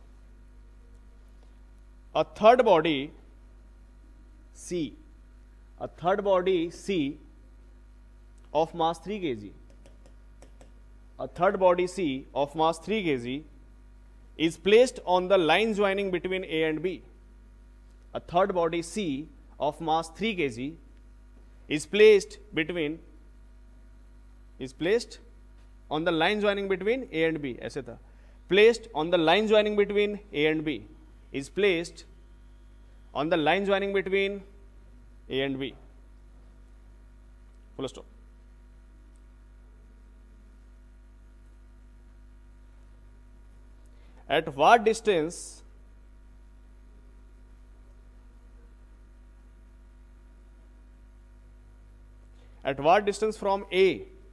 A third body C, a third body C of mass three kilograms, a third body C of mass three kilograms is placed on the line joining between A and B. A third body C of mass three kilograms is placed between is placed on the line joining between A and B. ऐसे था, placed on the line joining between A and B is placed on the line joining between A and B. Full stop. At what distance at what distance from A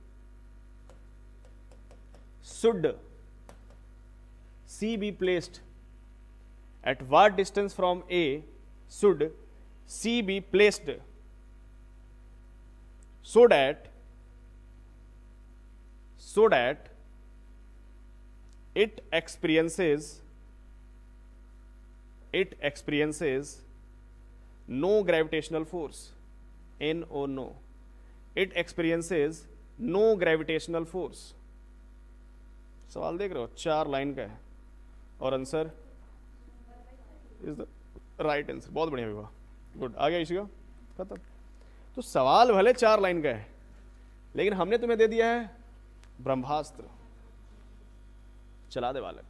should C be placed? At what distance from A should C be placed so that so that it experiences it experiences no gravitational force? N O no. It experiences no gravitational force. सवाल देख रहे हो, चार line का है और answer is the right answer. बहुत बढ़िया विवाह, गुड। आ गया इसी का खत्म। तो सवाल भले चार लाइन का है लेकिन हमने तुम्हें दे दिया है ब्रह्मास्त्र। चला दे बालक।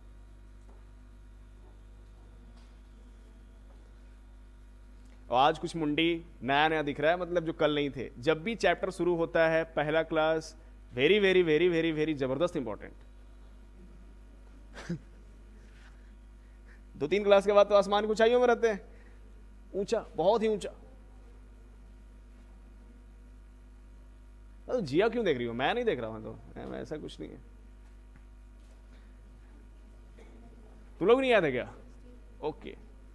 और आज कुछ मुंडी नया नया दिख रहा है, मतलब जो कल नहीं थे। जब भी चैप्टर शुरू होता है पहला class very very very very very जबरदस्त इंपॉर्टेंट। दो तीन क्लास के बाद तो आसमान की ऊंचाइयों में रहते हैं, ऊंचा, बहुत ही ऊंचा। तो जिया क्यों देख रही हो? मैं नहीं देख रहा हूं, तो मैं ऐसा कुछ नहीं है। तुम लोग नहीं याद है क्या? ओके,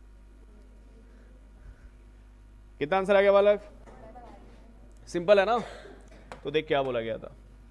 कितना आंसर आ गया बालक? सिंपल है ना? तो देख क्या बोला गया था,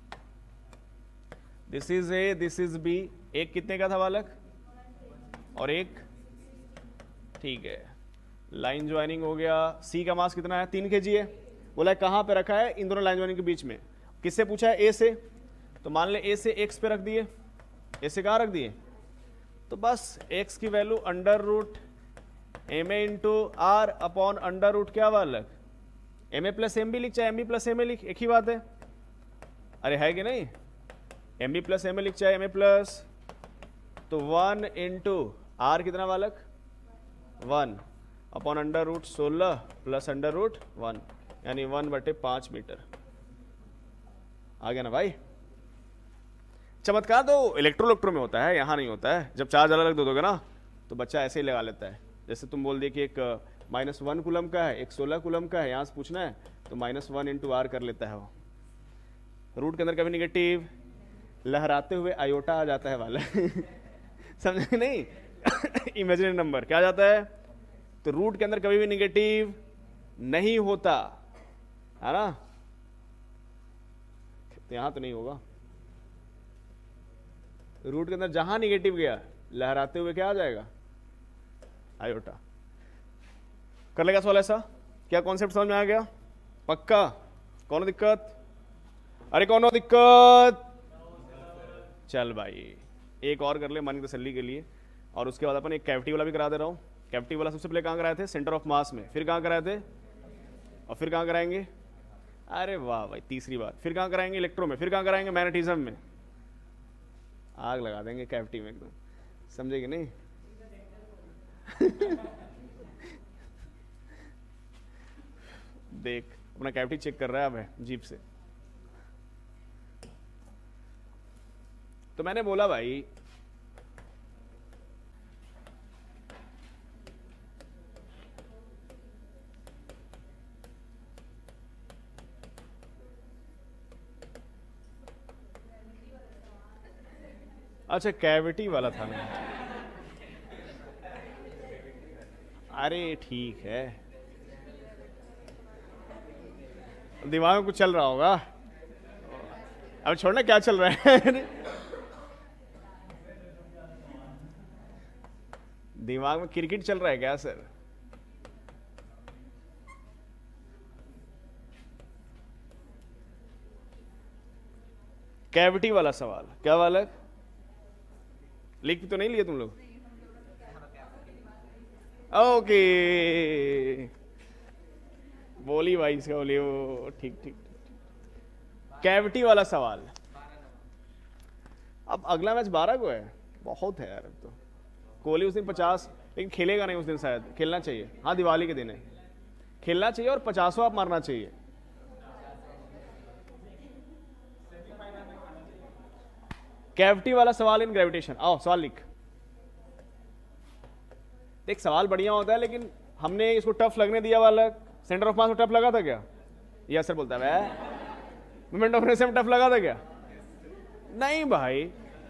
this is A, this is B. एक कितने का था बालक? और एक, ठीक है। लाइन ज्वाइनिंग हो गया। सी का मास कितना है? तीन के जी है। बोला कहां पे रखा है? इन दोनों लाइन ज्वाइनिंग के बीच में। किससे पूछा है? ए से। तो मान ले ए से एक्स पे रख दिए। ए से कहां रख दिए? तो बस एक्स की value under root M A into R upon under root क्या बालक? M A plus M B लिख, चाहे M B plus M A लिख, एक ही बात है। अरे है कि नहीं? M B plus M A लिख, चाहे एम ए प्लस, तो वन इंटू आर कितना बालक? वन अपॉन अंडर रूट सोलह प्लस अंडर रूट वन, यानी वन बटे पांच मीटर। आ गया ना भाई? चमत्कार तो इलेक्ट्रो इलेक्ट्रो में होता है, यहां नहीं होता है। जब चार्ज अलग अलग दे दोगे ना तो बच्चा ऐसे ही लगा लेता है। जैसे तुम बोल दिए कि एक माइनस वन कुलम का है, एक सोलह कुलम का है, यहां से पूछना है तो माइनस वन इंटू आर कर लेता है वो। रूट के अंदर कभी निगेटिव, लहराते हुए आयोटा आ जाता है वाला। समझे नहीं? इमेजिनरी नंबर क्या आ जाता है? तो रूट के अंदर कभी भी निगेटिव नहीं होता है ना? तो यहां तो नहीं होगा। रूट के अंदर जहां निगेटिव गया लहराते हुए क्या आ जाएगा? आयोटा। कर लेगा सवाल ऐसा? क्या कॉन्सेप्ट समझ में आ गया? पक्का? कौन दिक्कत? अरे कौन दिक्कत? चल भाई एक और कर ले मन की तसल्ली के लिए, और उसके बाद अपन एक कैविटी वाला भी करा दे रहा हूं। कैविटी वाला सबसे पहले कहां कराए थे? सेंटर ऑफ मास में। फिर कहां कराए थे? और फिर कहां कराएंगे? अरे वाह भाई, तीसरी बार। फिर कहां कराएंगे? इलेक्ट्रो में। फिर कहां कराएंगे? मैग्नेटिज्म में। आग लगा देंगे कैविटी में एकदम। समझे कि नहीं? देख अपना कैविटी चेक कर रहा है अब जीप से। तो मैंने बोला भाई अच्छा कैविटी वाला था ना? अरे ठीक है, दिमाग में कुछ चल रहा होगा। अब छोड़ना, क्या चल रहा है? दिमाग में क्रिकेट चल रहा है क्या सर? कैविटी वाला सवाल क्या वाला? लिख तो नहीं लिए तुम लोग? ओके, बोली भाई इसका बोली वो। ठीक ठीक कैविटी वाला सवाल। अब अगला मैच बारह को है, बहुत है यार। अब तो कोहली उस दिन पचास, लेकिन खेलेगा नहीं उस दिन शायद। खेलना चाहिए, हाँ दिवाली के दिन है, खेलना चाहिए और पचासों आप मारना चाहिए। कैविटी वाला सवाल इन ग्रेविटेशन। आओ सवाल लिख। एक सवाल बढ़िया होता है, लेकिन हमने इसको टफ लगने दिया वाला। सेंटर ऑफ मास में टफ लगा था क्या? ये असर बोलता है मोमेंट ऑफ इनर्शिया में टफ लगा था क्या? नहीं भाई।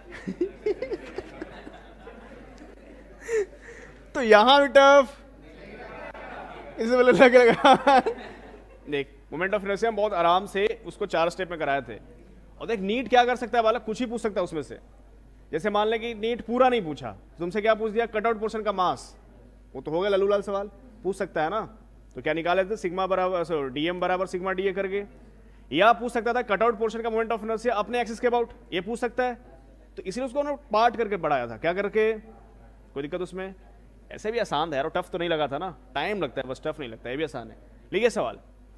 तो यहां भी टफ, इसे बोले लगेगा। देख, मोमेंट ऑफ इनर्शिया बहुत आराम से उसको चार स्टेप में कराए थे। और देख नीट क्या कर सकता है वाला, कुछ ही पूछ सकता है उसमें से। जैसे मान ले कि नीट पूरा नहीं पूछा, तुमसे क्या पूछ दिया? कट आउट पोर्शन का मास। वो तो हो गया लल्लू लाल सवाल, पूछ सकता है ना। तो क्या निकाले थे? सिग्मा बराबर डीएम बराबर सिग्मा डीए करके। या पूछ सकता था कट आउट पोर्शन का मोमेंट ऑफ इनर्शिया अपने एक्सिस के अबाउट, ये पूछ सकता है। तो इसलिए उसको ना पार्ट करके बढ़ाया था। क्या करके? कोई दिक्कत उसमें? ऐसे भी आसान था यार, टफ तो नहीं लगा था ना। टाइम लगता है बस, टफ नहीं लगता, ये भी आसान है। लिखिए सवाल।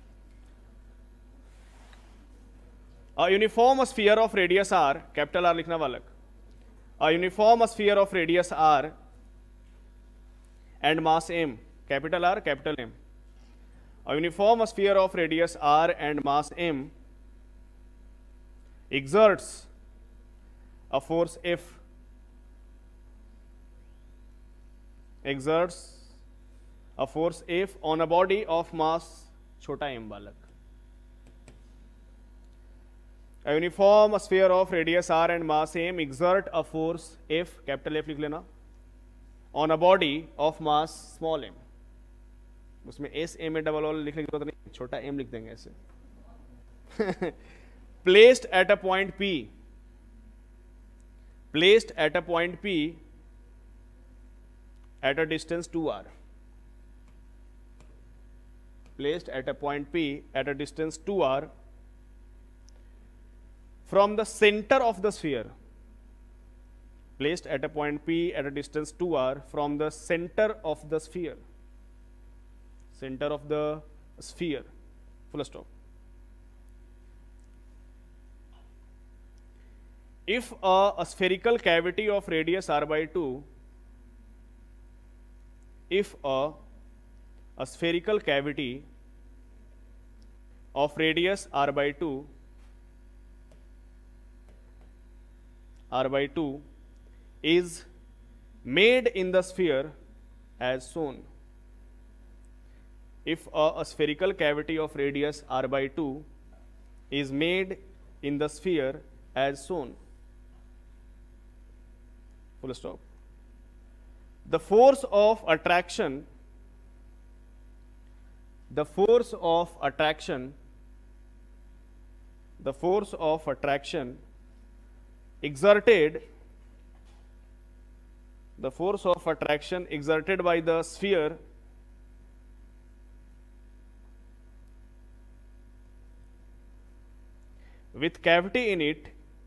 A uniform sphere of radius r, capital R लिखना वालक। A uniform sphere of radius r and mass m, capital R, capital M. A uniform sphere of radius r and mass m exerts a force F, exerts a force F on a body of mass छोटा m बालक। A uniform sphere of radius r and mass m exert a force F, capital F लिख लेना, on a body of mass small m। उसमें S M A double L लिखने की जरूरत नहीं, छोटा m लिख देंगे ऐसे। Placed at a point P, placed at a point P at a distance two r, placed at a point P at a distance two r from the center of the sphere, placed at a point P at a distance two r from the center of the sphere, center of the sphere, full stop. If a, a spherical cavity of radius r by two, if a, a spherical cavity of radius r by two r by two is made in the sphere as shown. If a, a spherical cavity of radius r by two is made in the sphere as shown, full stop. The force of attraction, the force of attraction, the force of attraction exerted, the force of attraction exerted by the sphere with cavity in it,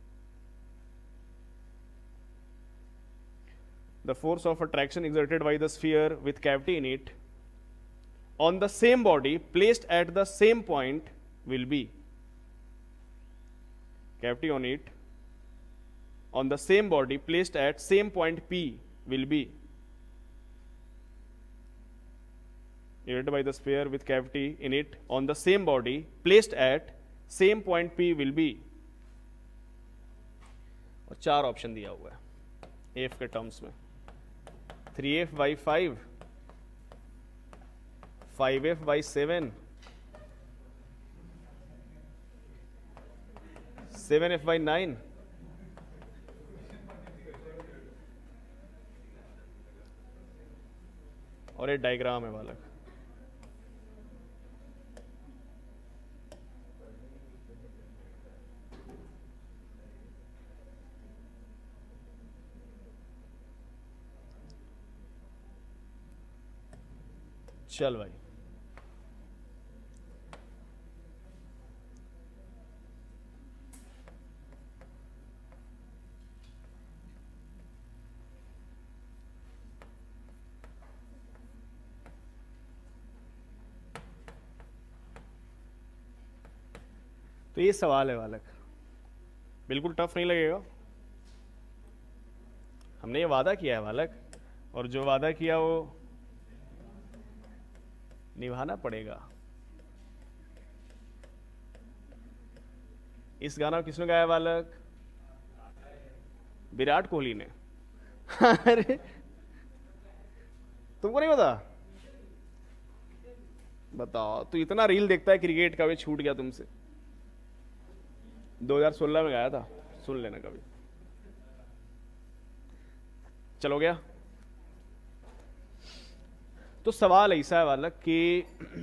the force of attraction exerted by the sphere with cavity in it on the same body placed at the same point will be, cavity on it on the same body placed at same point P will be exerted by the sphere with cavity in it on the same body placed at same point P will be, और चार option दिया हुआ है F के terms में, three F by five, five F by seven, seven F by nine, और एक diagram है बालक। चल भाई, तो ये सवाल है बालक, बिल्कुल टफ नहीं लगेगा। हमने ये वादा किया है बालक, और जो वादा किया वो निभाना पड़ेगा। इस गाना किसने गाया बालक? विराट कोहली ने। अरे तुमको नहीं पता? बताओ, तो इतना रील देखता है क्रिकेट का, भी छूट गया तुमसे। दो हज़ार सोलह में गाया था, सुन लेना कभी। चलो गया। तो सवाल ऐसा है वाला कि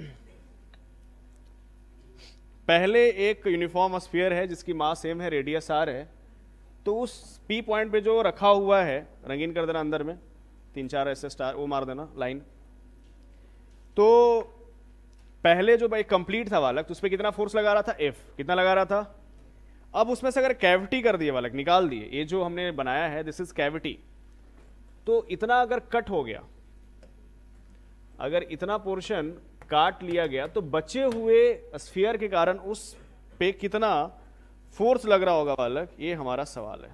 पहले एक यूनिफॉर्म स्फीयर है जिसकी मास सेम है, रेडियस आर है, तो उस पी पॉइंट पे जो रखा हुआ है, रंगीन कर देना अंदर में, तीन चार ऐसे स्टार वो मार देना लाइन। तो पहले जो भाई कंप्लीट था वालक, तो उस पर कितना फोर्स लगा रहा था? एफ। कितना लगा रहा था? अब उसमें से अगर कैविटी कर दिए वालक, निकाल दिए, ये जो हमने बनाया है दिस इज कैविटी, तो इतना अगर कट हो गया, अगर इतना पोर्शन काट लिया गया, तो बचे हुए स्फीयर के कारण उस पे कितना फोर्स लग रहा होगा बालक, ये हमारा सवाल है।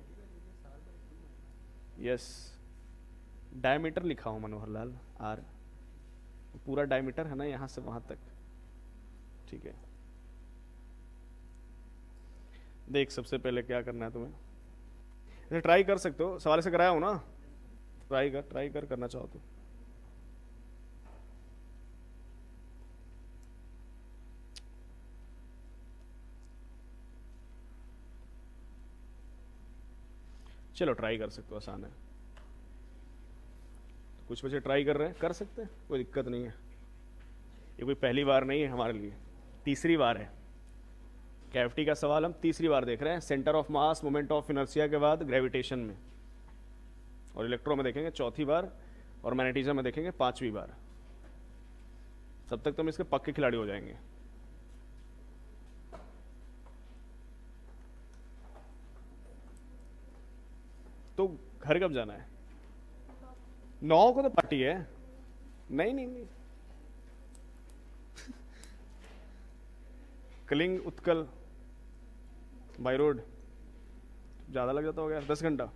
यस, डायमीटर लिखा हूं मनोहर लाल, आर पूरा डायमीटर है ना यहां से वहां तक, ठीक है। देख सबसे पहले क्या करना है तुम्हें, ट्राई कर सकते हो, सवाल से कराया हूं ना, ट्राई कर ट्राई कर करना चाहो तो। चलो ट्राई कर सकते हो, आसान है। तो कुछ बच्चे ट्राई कर रहे हैं, कर सकते हैं, कोई दिक्कत नहीं है। ये कोई पहली बार नहीं है हमारे लिए, तीसरी बार है। कैविटी का सवाल हम तीसरी बार देख रहे हैं, centre of mass, moment of inertia के बाद ग्रेविटेशन में, और इलेक्ट्रो में देखेंगे चौथी बार, और मैग्नेटिज्म में देखेंगे पांचवी बार। तब तक तो हम इसके पक्के खिलाड़ी हो जाएंगे। तो घर कब जाना है? नौ को तो पार्टी है। नहीं नहीं नहीं कलिंग उत्कल बाई रोड ज्यादा लग जाता हो गया, दस घंटा।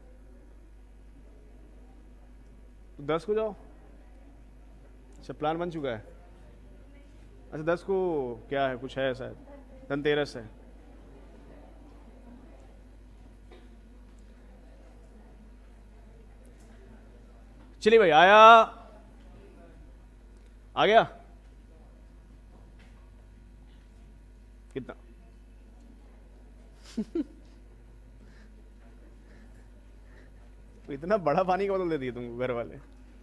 तो दस को जाओ। अच्छा प्लान बन चुका है। अच्छा दस को क्या है, कुछ है शायद, धनतेरस है। चलिए भाई, आया आ गया कितना तो इतना बड़ा पानी का बोतल दे दिए तुमको घर वाले।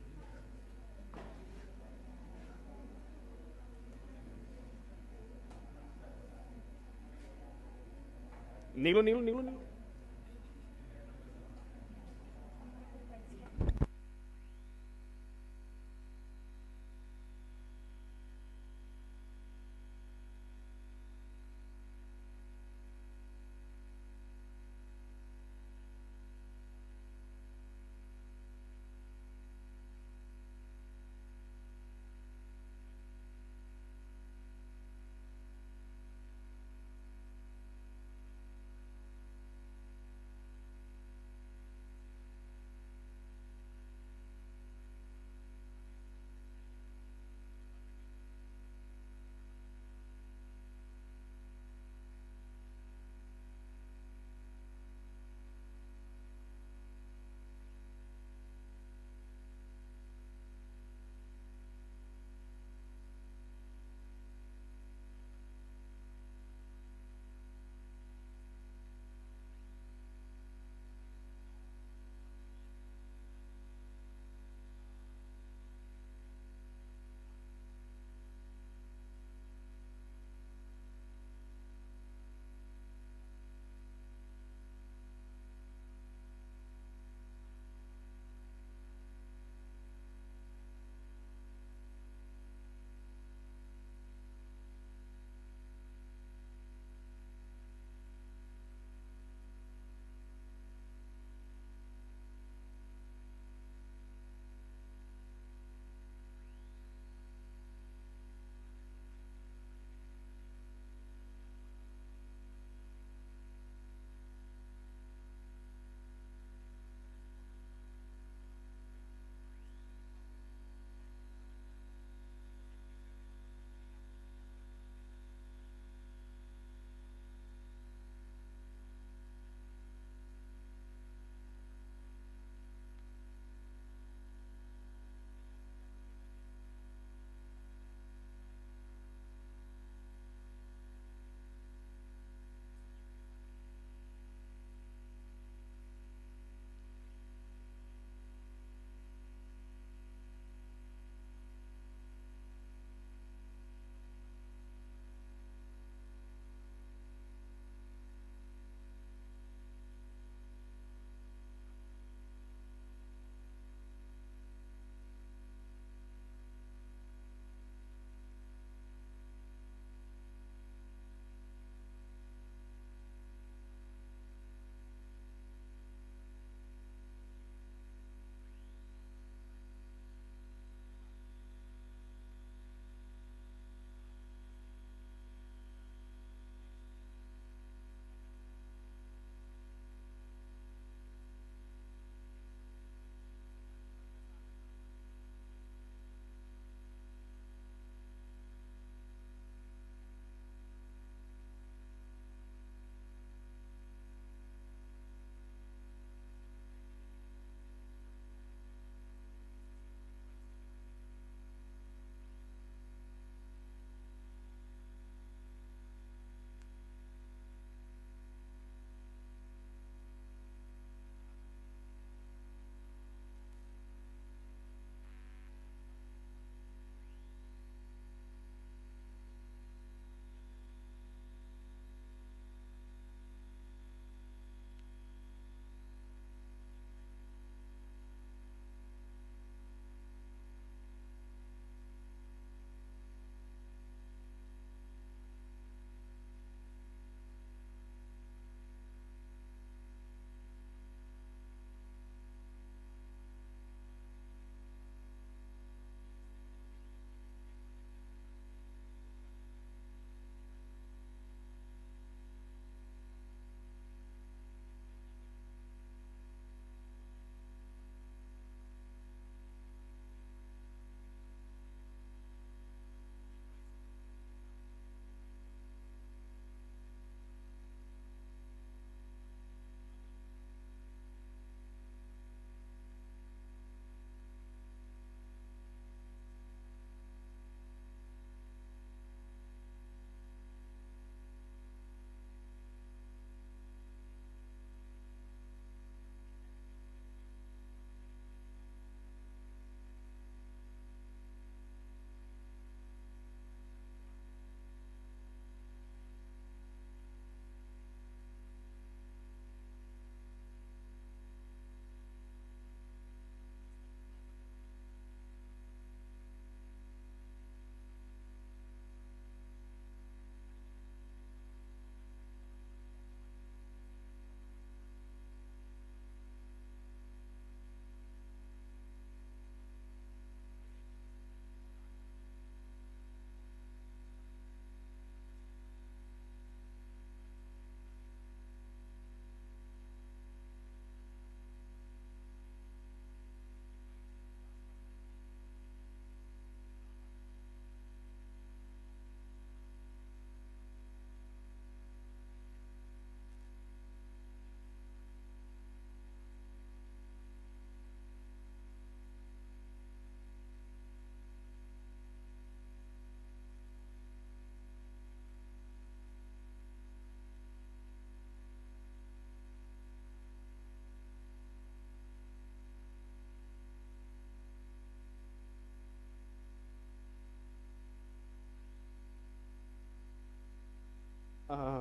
निकलो निकलो निकलो निकलो।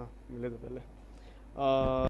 मिले तो पहले। आ,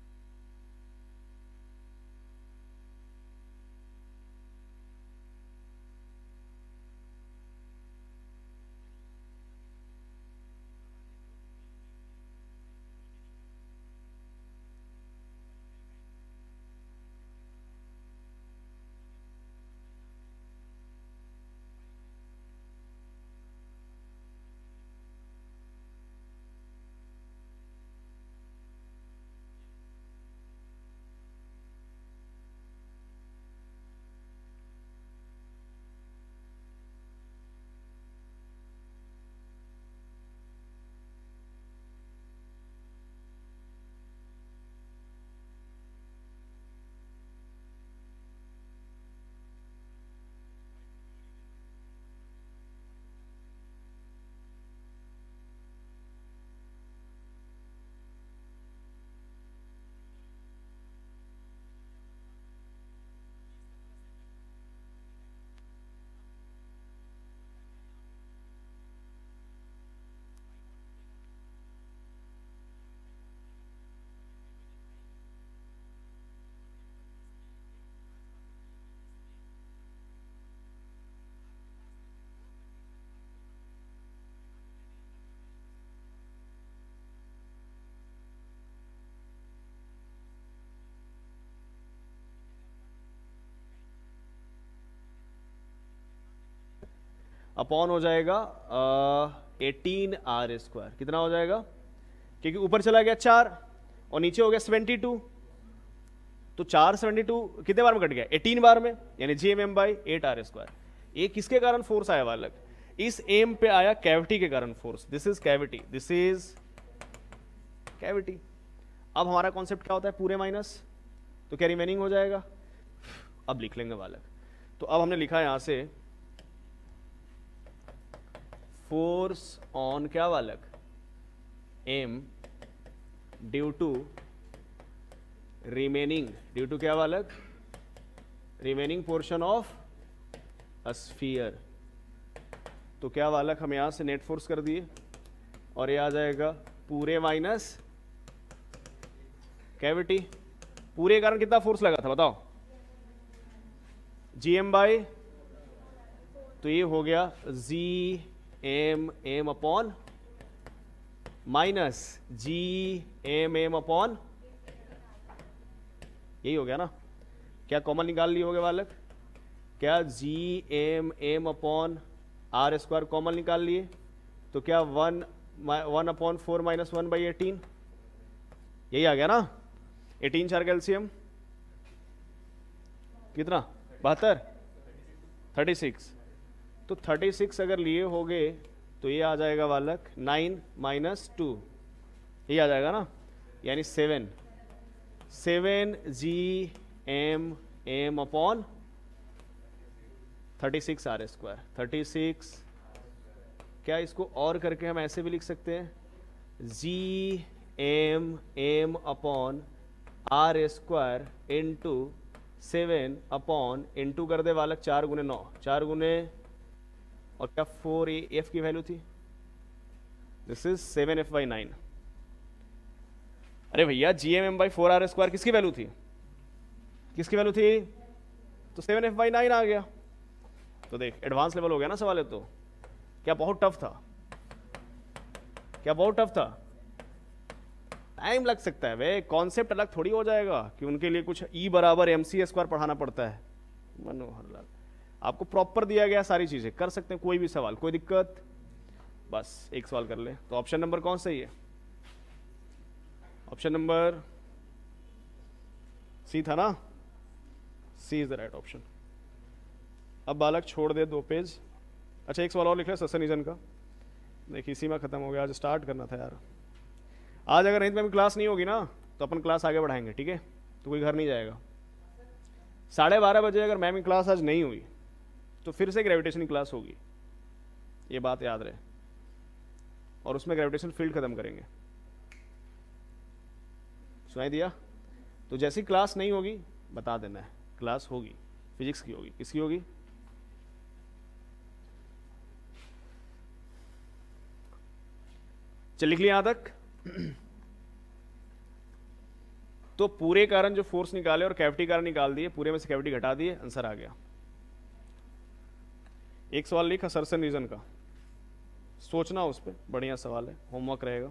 अपॉन हो जाएगा एटीन आर स्क्वायर। कितना हो जाएगा, क्योंकि ऊपर चला गया चार और नीचे हो गया सेवेंटी टू, तो चार सेवेंटी टू कितने बार में कट गया, एटीन बार में, यानी G M M by eight R square. ये किसके कारण फोर्स आया वालक, इस एम पे आया कैविटी के कारण force. This is cavity, this is cavity. अब हमारा कॉन्सेप्ट क्या होता है, पूरे माइनस, तो क्या रिमेनिंग हो जाएगा। अब लिख लेंगे वालक। तो अब हमने लिखा यहां से फोर्स ऑन क्या वालक, M due to remaining, due to क्या वालक, remaining portion of a sphere. तो क्या वालक, हम यहां से नेट फोर्स कर दिए और ये आ जाएगा पूरे माइनस कैविटी। पूरे के कारण कितना फोर्स लगा था बताओ, जी एम बाई, तो ये हो गया G M M upon minus G M M upon, यही हो गया ना। क्या कॉमन निकाल लिए होगे बालक, क्या G M M upon R square common निकाल लिए, तो क्या one one upon four minus one by eighteen, यही आ गया ना। एटीन चार कैल्सियम कितना, बहत्तर, थर्टी सिक्स। तो थर्टी सिक्स अगर लिए होगे तो ये आ जाएगा बालक नाइन माइनस टू, ये आ जाएगा ना, यानी seven, seven G M M upon thirty six R square. Thirty six, क्या इसको और करके हम ऐसे भी लिख सकते हैं, G M M upon R square into seven upon into कर दे बालक चार गुने नौ, चार गुने और क्या फोर ए एफ की वैल्यू थी, this is seven F by nine. अरे भैया G M M by four R square किसकी वैल्यू थी, किसकी वैल्यू थी, तो सेवन एफ बाई नाइन आ गया। तो देख एडवांस लेवल हो गया ना सवाल है। तो क्या बहुत टफ था, क्या बहुत टफ था, टाइम लग सकता है वे, कॉन्सेप्ट अलग थोड़ी हो जाएगा कि उनके लिए कुछ ई बराबर एम सी स्क्वायर पढ़ाना पड़ता है। मनोहर लाल, आपको प्रॉपर दिया गया, सारी चीजें कर सकते हैं, कोई भी सवाल, कोई दिक्कत, बस एक सवाल कर ले। तो ऑप्शन नंबर कौन सही है, ऑप्शन नंबर सी था ना, C is the right option. अब बालक छोड़ दे दो पेज। अच्छा एक सवाल और लिख ले ससनिजन का, देखिए इसी में खत्म हो गया, आज स्टार्ट करना था यार। आज अगर नहीं मैम क्लास नहीं होगी ना तो अपन क्लास आगे बढ़ाएंगे, ठीक है, तो कोई घर नहीं जाएगा। साढ़े बारह बजे अगर मैम की क्लास आज नहीं हुई तो फिर से ग्रेविटेशन की क्लास होगी, ये बात याद रहे, और उसमें ग्रेविटेशन फील्ड खत्म करेंगे। सुनाई दिया। तो जैसी क्लास नहीं होगी बता देना है, क्लास होगी, फिजिक्स की होगी, किसकी होगी, चल लिख लिया यहां तक। तो पूरे कारण जो फोर्स निकाले और कैविटी कारण निकाल दिए, पूरे में से कैविटी घटा दिए, आंसर आ गया। एक सवाल लिखा सर्सन रीजन का, सोचना उस पर, बढ़िया सवाल है, होमवर्क रहेगा।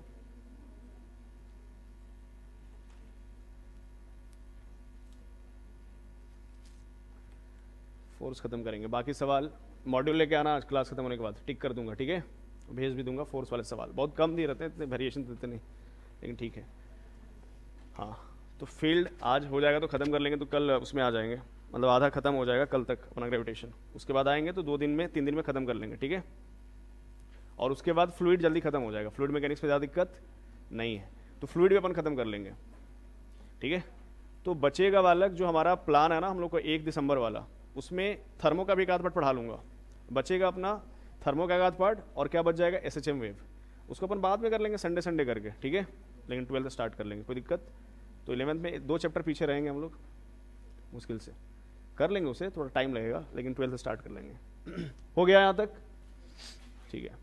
फोर्स खत्म करेंगे, बाकी सवाल मॉड्यूल लेके आना, आज क्लास खत्म होने के बाद टिक कर दूंगा, ठीक है, भेज भी दूंगा। फोर्स वाले सवाल बहुत कम दिए रहते हैं, इतने वेरिएशन देते नहीं, लेकिन ठीक है। हाँ, तो फील्ड आज हो जाएगा तो ख़त्म कर लेंगे, तो कल उसमें आ जाएंगे, मतलब आधा ख़त्म हो जाएगा कल तक अपना ग्रेविटेशन, उसके बाद आएंगे तो दो दिन में तीन दिन में ख़त्म कर लेंगे, ठीक है। और उसके बाद फ्लूइड जल्दी ख़त्म हो जाएगा, फ्लूइड मैकेनिक्स में ज़्यादा दिक्कत नहीं है, तो फ्लूइड भी अपन ख़त्म कर लेंगे, ठीक है। तो बचेगा वाला जो हमारा प्लान है ना हम लोग को एक दिसंबर वाला, उसमें थर्मो का भी एक आध पार्ट पढ़ा लूँगा, बचेगा अपना थर्मो का एक आध पार्ट, और क्या बच जाएगा एस एच एम वेव, उसको अपन बाद में कर लेंगे संडे संडे करके, ठीक है, लेकिन ट्वेल्थ स्टार्ट कर लेंगे, कोई दिक्कत। तो इलेवंथ में दो चैप्टर पीछे रहेंगे हम लोग, मुश्किल से कर लेंगे उसे, थोड़ा टाइम लगेगा, लेकिन ट्वेल्थ स्टार्ट कर लेंगे। हो गया यहाँ तक, ठीक है।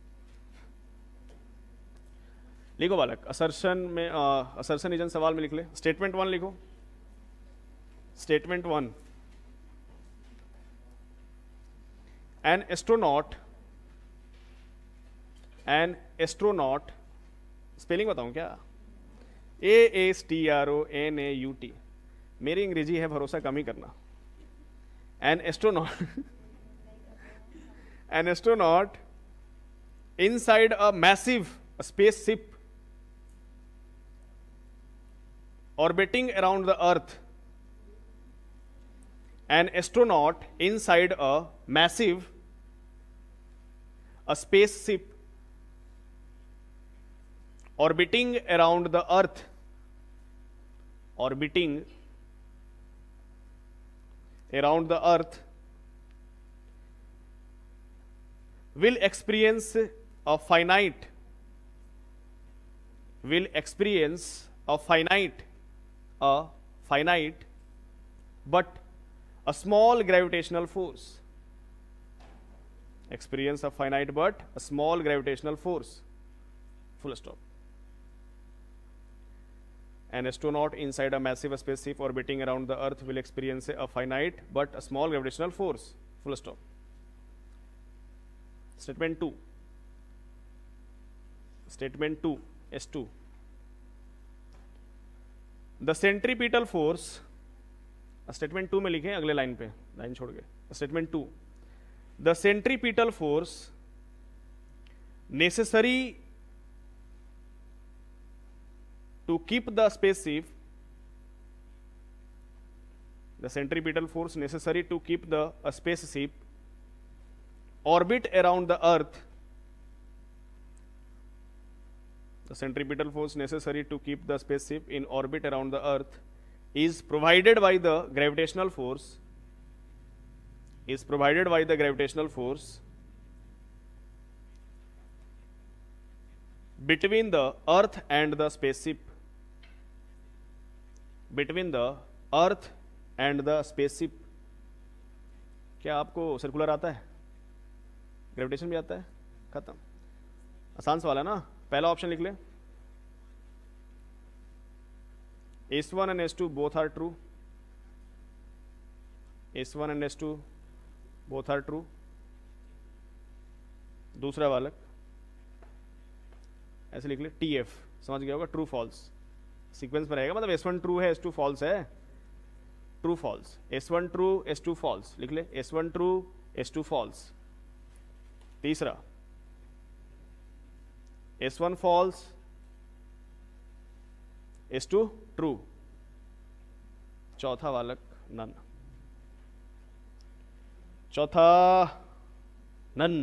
लिखो बालक, असर्शन में असर्शन रीजन सवाल में लिख ले, स्टेटमेंट वन लिखो, statement one, an astronaut, an astronaut, spelling बताऊं क्या, A S T R O N A U T, मेरी अंग्रेजी है, भरोसा कम ही करना। An astronaut, an astronaut inside a massive spaceship orbiting around the earth, an astronaut inside a massive a spaceship orbiting around the earth, orbiting around the earth will experience a finite will experience a finite a finite but a small gravitational force, experience a finite but a small gravitational force, full stop. An astronaut inside a massive spaceship orbiting around the earth will experience a finite but a small gravitational force, full stop. Statement two, statement two, S two, the centripetal force, statement two में लिखें अगले line पे, लाइन छोड़ के, statement two, the centripetal force necessary to keep the spaceship, the centripetal force necessary to keep the spaceship orbit around the earth, the centripetal force necessary to keep the spaceship in orbit around the earth is provided by the gravitational force is provided by the gravitational force between the earth and the spaceship, between the earth and the spaceship. क्या आपको circular आता है, gravitation भी आता है, खत्म, आसान सवाल है ना। पहला ऑप्शन लिख ले, S one and S two both are true, S one and S two both are true. दूसरा बालक ऐसे लिख ले, टी एफ, समझ गया होगा, ट्रू फॉल्स सीक्वेंस में रहेगा, मतलब एस वन ट्रू है, एस टू फॉल्स है, true false, S one true S two false, लिख ले, S one true S two false. तीसरा S one false S two true. चौथा बालक नन, चौथा नन,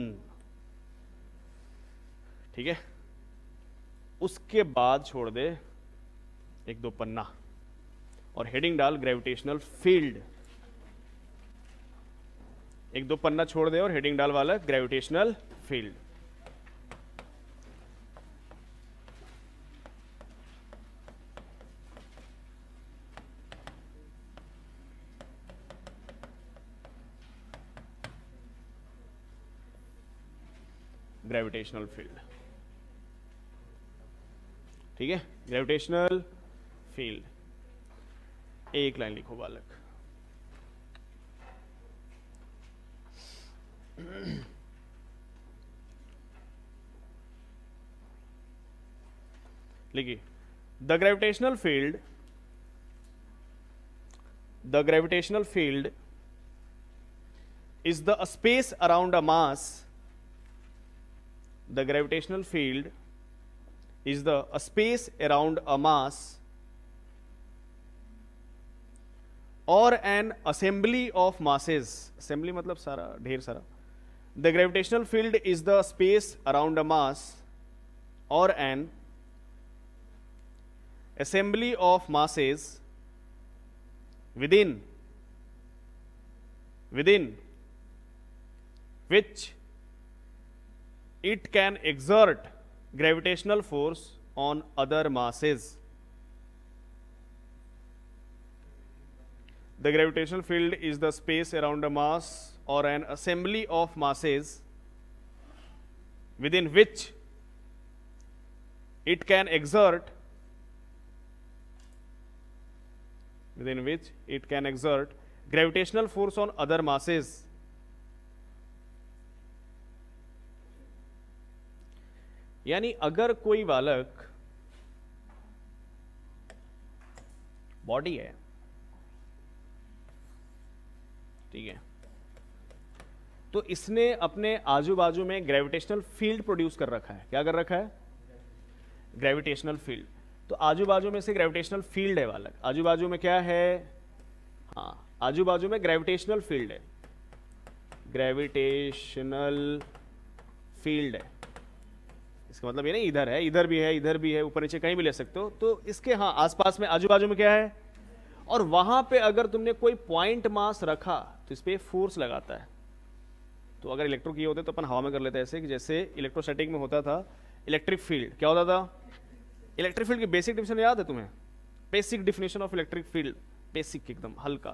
ठीक है। उसके बाद छोड़ दे एक दो पन्ना और हेडिंग डाल ग्रेविटेशनल फील्ड, एक दो पन्ना छोड़ दे और हेडिंग डाल वाला ग्रेविटेशनल फील्ड। ग्रेविटेशनल फील्ड, ठीक है, ग्रेविटेशनल फील्ड। एक लाइन लिखो बालक। लिखिए, the gravitational field the gravitational field is the space around a mass. The gravitational field is the a space around a mass or an assembly of masses. Assembly मतलब सारा, ढेर सारा. The gravitational field is the space around a mass or an assembly of masses within within which it can exert gravitational force on other masses. The gravitational field is the space around a mass or an assembly of masses within which it can exert within which it can exert gravitational force on other masses. यानी अगर कोई बालक body है, ठीक है, तो इसने अपने आजू बाजू में ग्रेविटेशनल फील्ड प्रोड्यूस कर रखा है। क्या कर रखा है? Gravitational field. तो आजू बाजू में से ग्रेविटेशनल फील्ड है बालक। आजू बाजू में क्या है? हाँ, आजू बाजू में ग्रेविटेशनल फील्ड है, ग्रेविटेशनल फील्ड है। इसका मतलब ये नहीं इधर है, इधर भी है, इधर भी है, ऊपर नीचे कहीं भी ले सकते हो। तो इसके हाँ आसपास में आजू बाजू में क्या है? और वहां पे अगर तुमने कोई पॉइंट मास रखा तो इस पे फोर्स लगाता है। तो अगर इलेक्ट्रो किए होते तो अपन हवा में कर लेते ऐसे कि जैसे इलेक्ट्रोस्टैटिक में होता था इलेक्ट्रिक फील्ड। क्या होता था? इलेक्ट्रिक फील्ड की बेसिक डिफिनेशन याद है तुम्हें? Basic definition of electric field, basic एकदम हल्का।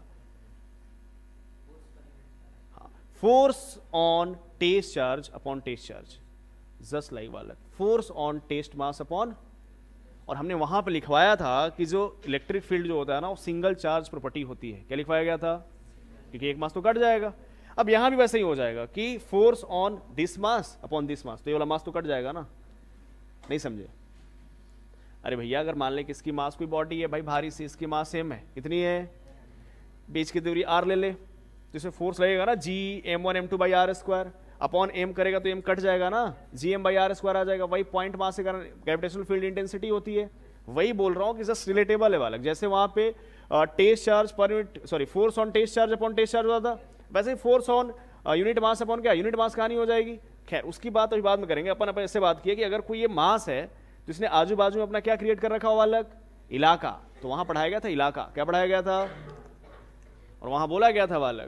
Force on test charge upon test charge, just like बालक, force on test mass upon. और हमने वहां पे लिखवाया था कि जो इलेक्ट्रिक फील्ड जो होता है ना वो सिंगल चार्ज प्रॉपर्टी होती है। क्या लिखवाया गया था? क्योंकि एक मास तो कट जाएगा। अब यहां भी वैसे ही हो जाएगा कि force on this mass upon this mass, तो ये वाला मास तो कट जाएगा ना। नहीं समझे? अरे भैया अगर मान ले कि इसकी मास कोई बॉडी है भाई भारी सी, इसकी मास सेम है, इतनी है, बीच की दूरी आर ले ले, तो इसमें फोर्स लगेगा ना G M one M two by R square. Upon M करेगा तो एम कट जाएगा ना, G M by R square आ जाएगा। वही पॉइंट मास के कारण ग्रेविटेशनल फील्ड इंटेंसिटी होती है। वही बोल रहा हूँ कि जस्ट रिलेटेबल है बालक। जैसे वहां पे test charge per unit, sorry force on test charge upon test charge होता था, वैसे ही force on unit mass upon क्या यूनिट मास कहानी हो जाएगी। खैर उसकी बात अभी बाद में करेंगे। अपन अपन इससे बात की कि अगर कोई ये मास है तो इसने आजू बाजू में अपना क्या क्रिएट कर रखा हो बालक? इलाका। तो वहां पढ़ाया गया था इलाका। क्या पढ़ाया गया था? और वहां बोला गया था बालक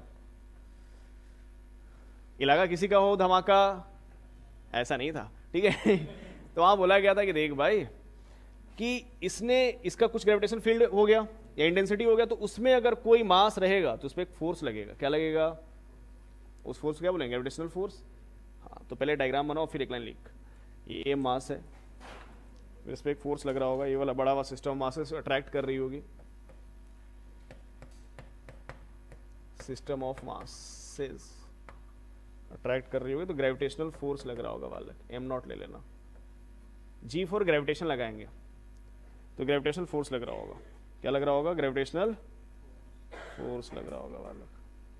इलाका किसी का हो धमाका, ऐसा नहीं था, ठीक है। तो वहां बोला गया था कि देख भाई कि इसने इसका कुछ ग्रेविटेशन फील्ड हो गया या इंटेंसिटी हो गया, तो उसमें अगर कोई मास रहेगा तो उसमें एक फोर्स लगेगा। क्या लगेगा? उस फोर्स को क्या बोलेंगे? Gravitational force. हाँ, तो पहले डायग्राम बनाओ फिर एक लाइन लिख। ये मास है, इस पर एक फोर्स लग रहा होगा, ये वाला बड़ा हुआ सिस्टम मासेस अट्रैक्ट कर रही होगी, सिस्टम ऑफ मासेस अट्रैक्ट कर रही होगी, तो ग्रेविटेशनल फोर्स लग रहा होगा बालक। एम नॉट ले लेना, जी फॉर ग्रेविटेशन लगाएंगे तो ग्रेविटेशनल फोर्स लग रहा होगा। क्या लग रहा होगा? ग्रेविटेशनल फोर्स लग रहा होगा बालक।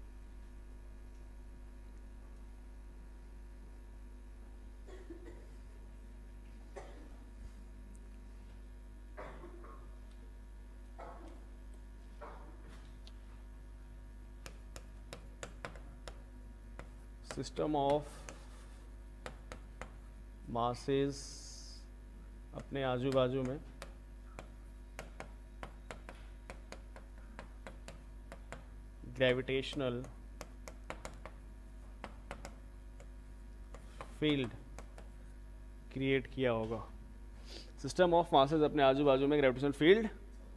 सिस्टम ऑफ मासेस अपने आजू बाजू में ग्रेविटेशनल फील्ड क्रिएट किया होगा। सिस्टम ऑफ मासेस अपने आजू बाजू में ग्रेविटेशनल फील्ड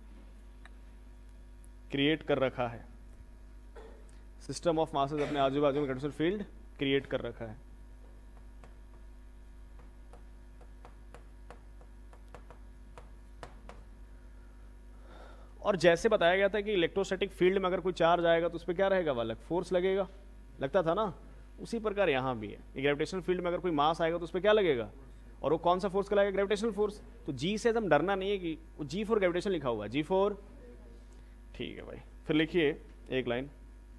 क्रिएट कर रखा है। सिस्टम ऑफ मासेस अपने आजू बाजू में ग्रेविटेशनल फील्ड क्रिएट कर रखा है। और जैसे बताया गया था कि इलेक्ट्रोस्टैटिक फील्ड में अगर कोई चार्ज आएगा तो उस पर क्या रहेगा वालक, फोर्स लगेगा, लगता था ना, उसी प्रकार यहाँ भी है। ग्रेविटेशनल फील्ड में अगर कोई मास आएगा तो उस पर क्या लगेगा, और वो कौन सा फोर्स कहलाएगा, ग्रेविटेशनल फोर्स। तो जी से एकदम डरना नहीं है कि वो जी फॉर ग्रेविटेशन लिखा हुआ है, जी फॉर, ठीक है भाई। फिर लिखिए एक लाइन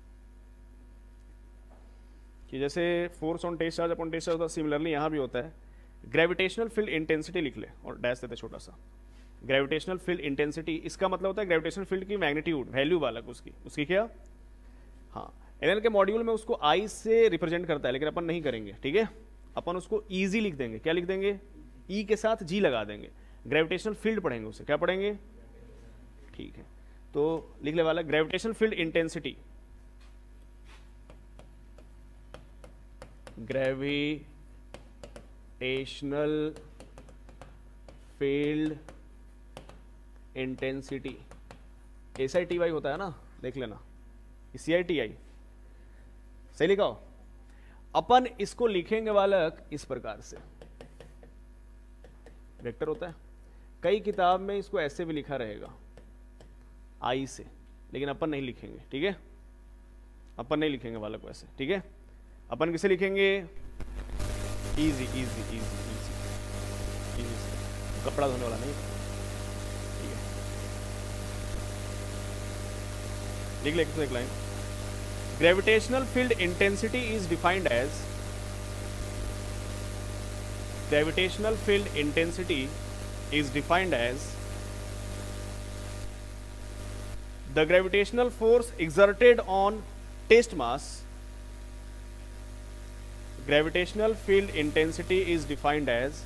कि जैसे force on test charge upon test charge होता है, सिमिलरली यहाँ भी होता है। ग्रेविटेशनल फील्ड इंटेंसिटी लिख ले और डैश देते छोटा सा। ग्रेविटेशनल फील्ड इंटेंसिटी, इसका मतलब होता है ग्रेविटेशनल फील्ड की मैग्नीट्यूड, वैल्यू वाला उसकी उसकी क्या, हाँ। एनएल के मॉड्यूल में उसको आई से रिप्रेजेंट करता है, लेकिन अपन नहीं करेंगे, ठीक है। अपन उसको ईजी लिख देंगे, क्या लिख देंगे, ई के साथ जी लगा देंगे। ग्रेविटेशनल फील्ड पढ़ेंगे उसे, क्या पढ़ेंगे, ठीक है। तो लिख ले वाला gravitational field intensity, gravitational field intensity, S I T Y होता है ना, देख लेना, सी आई टी आई, सही लिखा हो। अपन इसको लिखेंगे बालक इस प्रकार से, वेक्टर होता है, कई किताब में इसको ऐसे भी लिखा रहेगा आई से, लेकिन अपन नहीं लिखेंगे, ठीक है। अपन नहीं लिखेंगे बालक वैसे, ठीक है। अपन किसे लिखेंगे, E G E G E G E G E G, कपड़ा धोने वाला नहीं, ठीक है। लिख ले एक line, gravitational field intensity is defined as, gravitational field intensity is defined as the gravitational force exerted on test mass, gravitational field intensity is defined as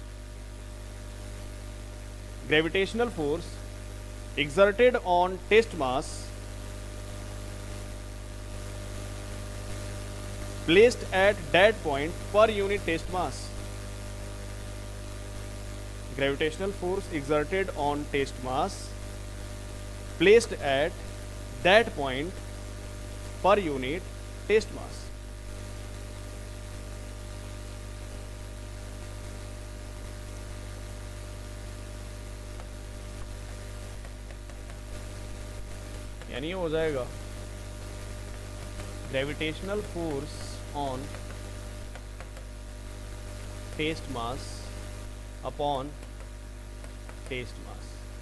gravitational force exerted on test mass placed at that point per unit test mass. Gravitational force exerted on test mass placed at that point per unit test mass. यानी हो जाएगा gravitational force on test mass upon test mass.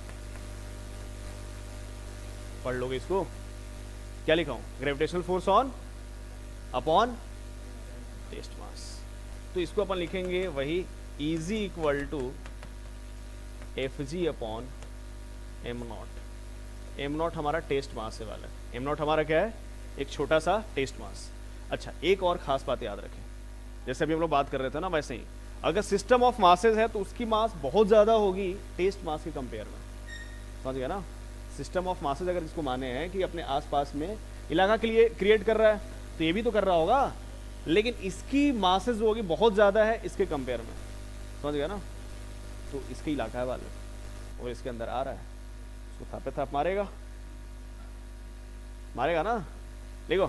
पढ़ लोगे इसको, क्या लिखा हूं, gravitational force on upon test mass. तो इसको अपन लिखेंगे वही E G equal to F G upon M nought. M nought हमारा टेस्ट मास है वाला, एम नॉट हमारा क्या है, एक छोटा सा टेस्ट मास। अच्छा, एक और खास बात याद रखें, जैसे अभी हम लोग बात कर रहे थे ना, वैसे ही अगर सिस्टम ऑफ मासेस है तो उसकी मास बहुत ज़्यादा होगी टेस्ट मास के कंपेयर में, समझ गया ना। सिस्टम ऑफ मासेस अगर इसको माने हैं कि अपने आसपास में इलाका के लिए क्रिएट कर रहा है, तो ये भी तो कर रहा होगा, लेकिन इसकी मासेस जो होगी बहुत ज़्यादा है इसके कंपेयर में, समझ गया ना। तो इसके इलाका है वाले और इसके अंदर आ रहा है, उसको थापे थाप मारेगा, मारेगा ना। देखो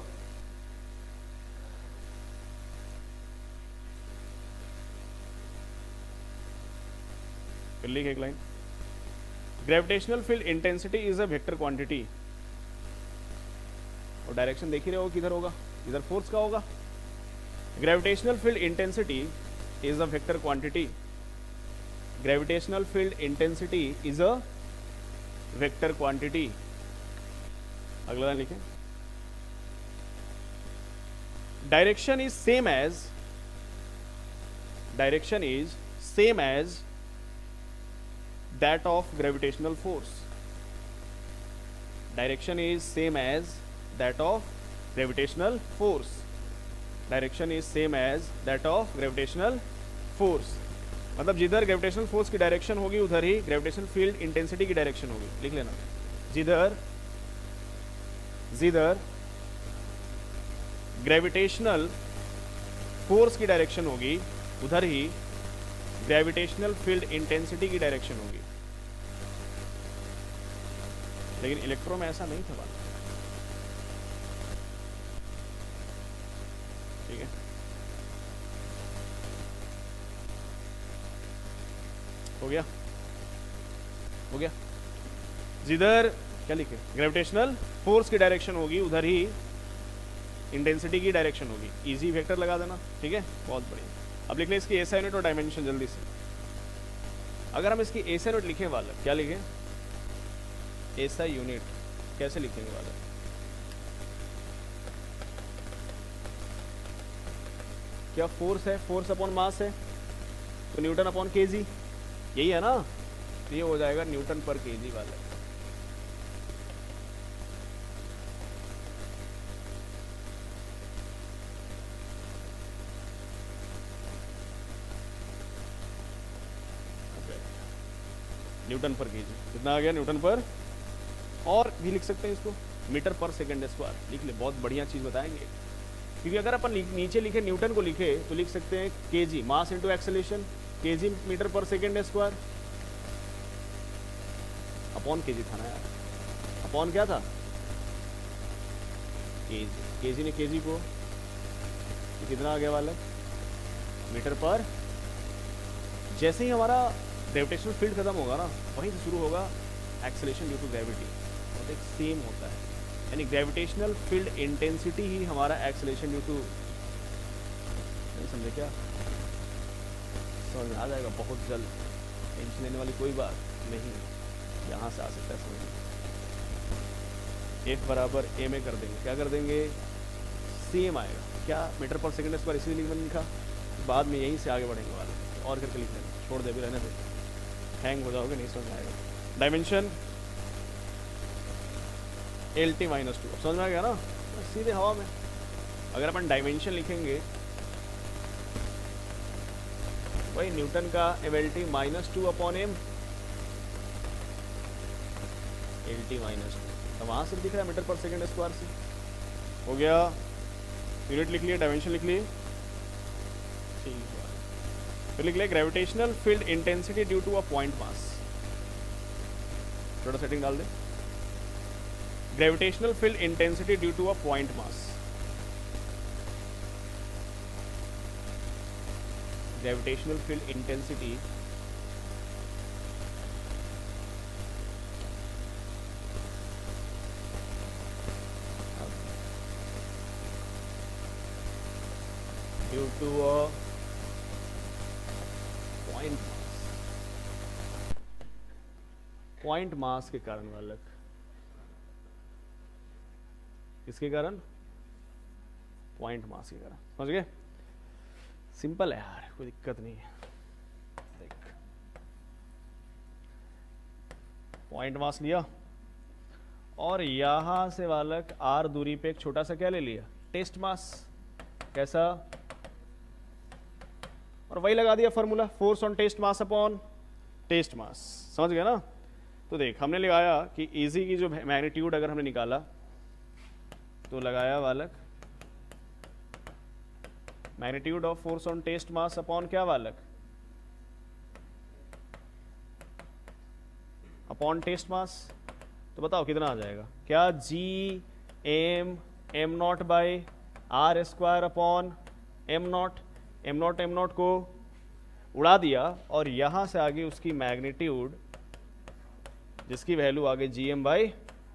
फिर लिख एक line, gravitational field intensity is a vector quantity, और डायरेक्शन देख ही रहे हो किधर होगा, इधर फोर्स का होगा। Gravitational field intensity is a vector quantity, gravitational field intensity is a vector quantity. अगला लाइन लिखें, direction is same as, direction is same as that of gravitational force, direction is same as that of gravitational force, direction is same as that of gravitational force। मतलब जिधर gravitational force की direction होगी उधर ही gravitational field intensity की direction होगी, लिख लेना। जिधर जिधर ग्रेविटेशनल फोर्स की डायरेक्शन होगी उधर ही ग्रेविटेशनल फील्ड इंटेंसिटी की डायरेक्शन होगी, लेकिन इलेक्ट्रो में ऐसा नहीं था बात, ठीक है। हो गया हो गया जिधर क्या लिखे, ग्रेविटेशनल फोर्स की डायरेक्शन होगी उधर ही इंटेंसिटी की डायरेक्शन होगी, इजी वेक्टर लगा देना, ठीक है, बहुत बढ़िया। अब लिख लें इसकी एसआई यूनिट और डायमेंशन जल्दी से। अगर हम इसकी एसआई यूनिट लिखें वाला, क्या लिखें, एसआई यूनिट कैसे लिखेंगे वाला, क्या फोर्स है, फोर्स अपॉन मास है, तो न्यूटन अपॉन केजी, यही है ना, तो ये हो जाएगा न्यूटन पर केजी वाला। न्यूटन पर केजी कितना आ गया, न्यूटन पर, और भी लिख सकते हैं इसको मीटर पर सेकंड स्क्वायर, लिख ले, बहुत बढ़िया चीज़ बताएंगे। क्योंकि अगर अपन नीचे लिखे न्यूटन को लिखे तो लिख सकते हैं KG mass into acceleration, KG metre per second square, upon KG था ना यार, अपॉन क्या था, केजी, केजी ने केजी को, तो कितना आ गया वाला, मीटर पर। जैसे ही हमारा ग्रेविटेशनल फील्ड खत्म होगा ना, वहीं से शुरू होगा एक्सेलेरेशन ड्यू टू ग्रेविटी, और एक सेम होता है, यानी ग्रेविटेशनल फील्ड इंटेंसिटी ही हमारा एक्सेलेरेशन ड्यू टू, नहीं समझे क्या, समझ में आ जाएगा बहुत जल्द, टेंशन लेने वाली कोई बात नहीं, यहाँ से आ सकता है समझ, एफ बराबर ए में कर देंगे, क्या कर देंगे, सेम आएगा, क्या मीटर पर सेकंड स्क्वायर इसीलिए मैंने लिखा, बाद में यहीं से आगे बढ़ेंगे वाले, और करके लिख लेंगे, छोड़ दे भी रहने दे, हैंग हो जाओगे, नहीं समझ में आएगा। Dimension L T minus two, समझ में आ गया ना, सीधे हवा में। अगर अपन डायमेंशन लिखेंगे वही न्यूटन का M L T minus two upon M, L T minus two, तो वहां से दिख रहा है मीटर पर सेकेंड स्क्वायर से, हो गया, यूनिट लिख लिए, डायमेंशन लिख लिए, ठीक है, फिर लिख लिया gravitational field intensity due to a point mass, थोड़ा सेटिंग डाल दे, gravitational field intensity due to a point mass, gravitational field intensity due to a point mass, point mass के कारण वाला, किसके कारण, पॉइंट मास के कारण, समझ गए, सिंपल है यार, कोई दिक्कत नहीं है, देख पॉइंट मास लिया, और यहां से बालक आर दूरी पे एक छोटा सा क्या ले लिया, टेस्ट मास, कैसा, और वही लगा दिया formula, force on test mass upon test mass, समझ गया ना। तो देख हमने लगाया कि इजी की जो मैग्नीट्यूड अगर हमने निकाला तो लगाया बालक magnitude of force on test mass upon क्या बालक, अपॉन टेस्ट मास, तो बताओ कितना आ जाएगा, क्या G M M nought by R square upon M nought, M nought M nought को उड़ा दिया, और यहां से आगे उसकी मैग्नीट्यूड जिसकी वैल्यू आगे जी एम बाई,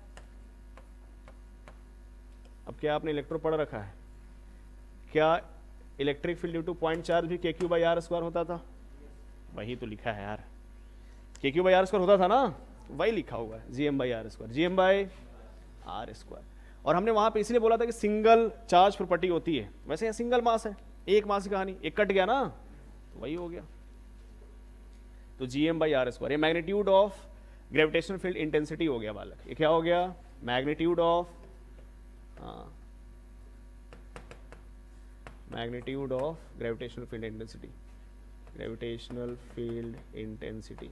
अब क्या आपने इलेक्ट्रो पढ़ रखा है, क्या electric field due to point charge भी के क्यू बाई आर स्क्वायर होता था, वही तो लिखा है यार, के क्यू बाई आर स्क्वायर होता था ना, वही लिखा हुआ है, G M by R square, G M by R square. और हमने वहां पे इसलिए बोला था कि सिंगल चार्ज प्रॉपर्टी होती है, वैसे यहाँ सिंगल मास है, एक मास की कहानी, एक कट गया ना, तो वही हो गया, तो G M by R square, ये magnitude of gravitational field intensity हो गया बालक, ये क्या हो गया, मैग्नीट्यूड ऑफ, हाँ magnitude of gravitational field intensity, gravitational field intensity,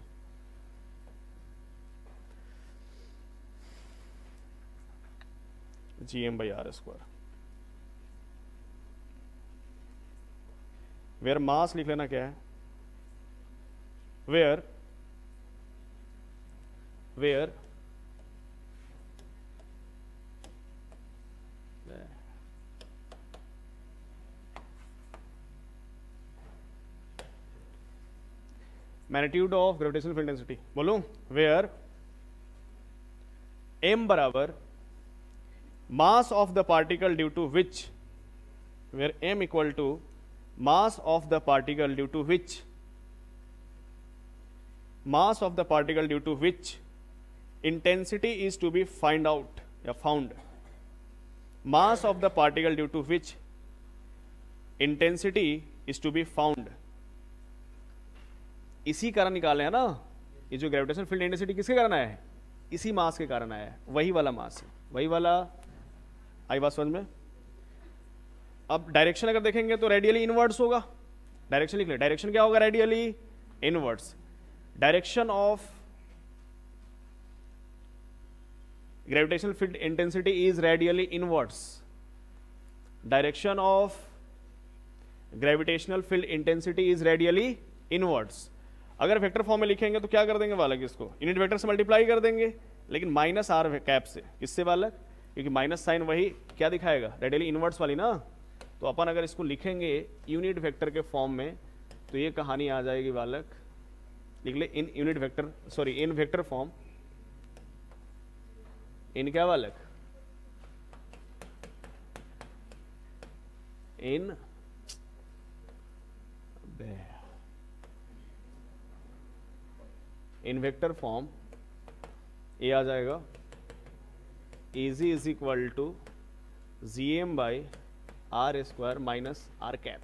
G M by R square, where mass लिख लेना क्या है, where where magnitude of gravitational field intensity, बोलूं, वेयर एम बराबर mass of the particle due to which, where M equal to mass of the particle due to which mass of the particle due to which intensity is to be find out या found, mass of the particle due to which intensity is to be found, इसी कारण निकाले हैं ना। ये जो gravitational field intensity किसके कारण आया है? इसी मास के कारण आया है, वही वाला मास है, वही वाला। आई बात समझ में? अब डायरेक्शन अगर देखेंगे तो रेडियली इनवर्ड्स होगा। डायरेक्शन लिख ले, डायरेक्शन क्या होगा? Radially inwards. Direction of gravitational field intensity is radially inwards. Direction of gravitational field intensity is radially inwards. अगर वेक्टर फॉर्म में लिखेंगे तो क्या कर देंगे बालक? इसको यूनिट वेक्टर से मल्टीप्लाई कर देंगे, लेकिन माइनस आर कैप से। किससे बालक? क्योंकि माइनस साइन वही क्या दिखाएगा? रेडियली इनवर्ड्स वाली ना। तो अपन अगर इसको लिखेंगे यूनिट वेक्टर के फॉर्म में तो ये कहानी आ जाएगी बालक। लिख ले in unit vector, sorry in vector form, in क्या बालक? इन इन वेक्टर फॉर्म ये आ जाएगा EG is equal to G M by R square minus R cap,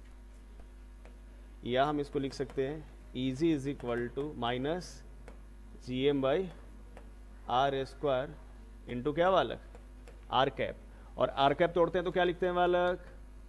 या हम इसको लिख सकते हैं EG is equal to minus G M by R square into क्या बालक? R cap. और आर कैप तोड़ते हैं तो क्या लिखते हैं बालक?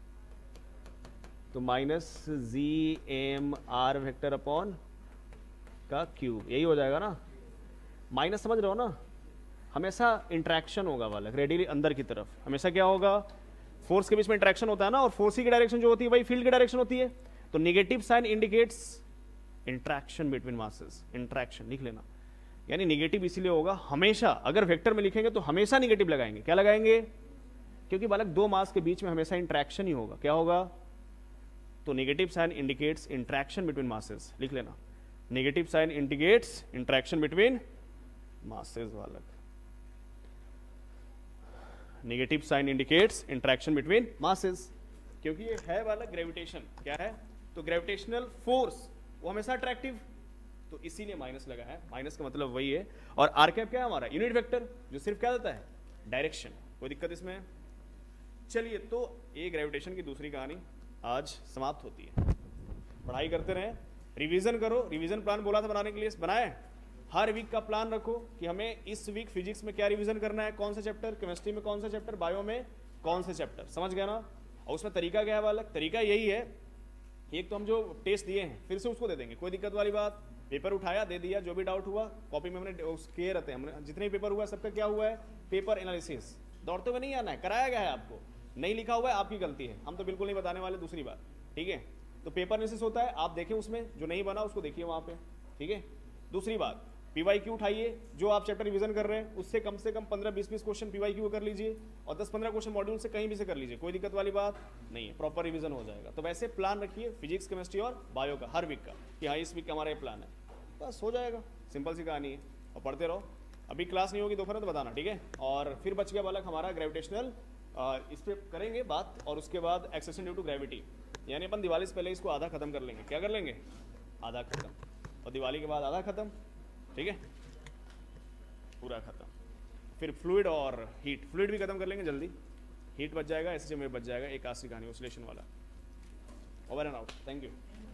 तो minus G M R vector upon का क्यूब, यही हो जाएगा ना। माइनस समझ रहे हो ना? हमेशा इंट्रैक्शन होगा बालक, रेडियली अंदर की तरफ हमेशा क्या होगा? फोर्स के बीच में इंट्रैक्शन होता है ना, और फोर्स की डायरेक्शन जो होती है वही फील्ड की डायरेक्शन होती है। तो negative sign indicates interaction between masses. Interaction लिख लेना, यानी नेगेटिव इसीलिए होगा हमेशा। अगर वेक्टर में लिखेंगे तो हमेशा नेगेटिव लगाएंगे। क्या लगाएंगे? क्योंकि बालक दो मास के बीच में हमेशा इंट्रैक्शन ही होगा। क्या होगा? तो negative sign indicates interaction between masses. लिख लेना, negative sign indicates interaction between masses बालक। Negative sign indicates interaction between masses, क्योंकि ये है बालक ग्रेविटेशन। क्या है? तो ग्रेविटेशनल फोर्स वो हमेशा अट्रैक्टिव, तो इसीलिए माइनस लगा है। माइनस का मतलब वही है। और आर कैप क्या है हमारा? यूनिट वेक्टर, जो सिर्फ क्या देता है? डायरेक्शन। कोई दिक्कत इसमें? चलिए, तो ये ग्रेविटेशन की दूसरी कहानी आज समाप्त होती है। पढ़ाई करते रहे, रिवीजन करो। रिवीजन प्लान बोला था बनाने के लिए, बनाए। हर वीक का प्लान रखो कि हमें इस वीक फिजिक्स में क्या रिवीजन करना है, कौन सा चैप्टर, केमिस्ट्री में कौन सा चैप्टर, बायो में कौन से चैप्टर। समझ गया ना? और उसमें तरीका क्या है बालक? तरीका यही है, एक तो हम जो टेस्ट दिए हैं फिर से उसको दे देंगे, कोई दिक्कत वाली बात। पेपर उठाया, दे दिया, जो भी डाउट हुआ कॉपी में हमने उसके रहते हैं। हमने जितने पेपर हुआ सबका क्या हुआ है? Paper analysis. दौड़ते हुए नहीं आना है, कराया गया है आपको। नहीं लिखा हुआ है आपकी गलती है, हम तो बिल्कुल नहीं बताने वाले। दूसरी बात, ठीक है? तो पेपर एनालिसिस होता है, आप देखें उसमें, जो नहीं बना उसको देखिए वहाँ पे, ठीक है? दूसरी बात, पीवाई क्यू उठाइए, जो आप चैप्टर रिवीजन कर रहे हैं उससे कम से कम पंद्रह बीस बीस क्वेश्चन पीवाई क्यू कर लीजिए, और दस पंद्रह क्वेश्चन मॉड्यूल से कहीं भी से कर लीजिए, कोई दिक्कत वाली बात नहीं है। प्रॉपर रिवीजन हो जाएगा। तो वैसे प्लान रखिए फिजिक्स, केमिस्ट्री और बायो का हर वीक का, कि हाँ इस वीक का हमारा ये प्लान है, बस हो जाएगा। सिंपल सी कहानी है, और पढ़ते रहो। अभी क्लास नहीं होगी दोपहर तो बताना, ठीक है? और फिर बच गया बालक हमारा ग्रेविटेशनल, इस पर करेंगे बात। और उसके बाद एक्सेशन ड्यू टू ग्रेविटी, यानी अपन दिवाली से पहले इसको आधा खत्म कर लेंगे। क्या कर लेंगे? आधा खत्म, और दिवाली के बाद आधा खत्म, ठीक है? पूरा खत्म। फिर फ्लूइड और हीट, फ्लूइड भी खत्म कर लेंगे जल्दी। हीट बच जाएगा, एसएचएम में बच जाएगा, एक आखिरी कहानी ऑसिलेशन वाला। Over and out, thank you.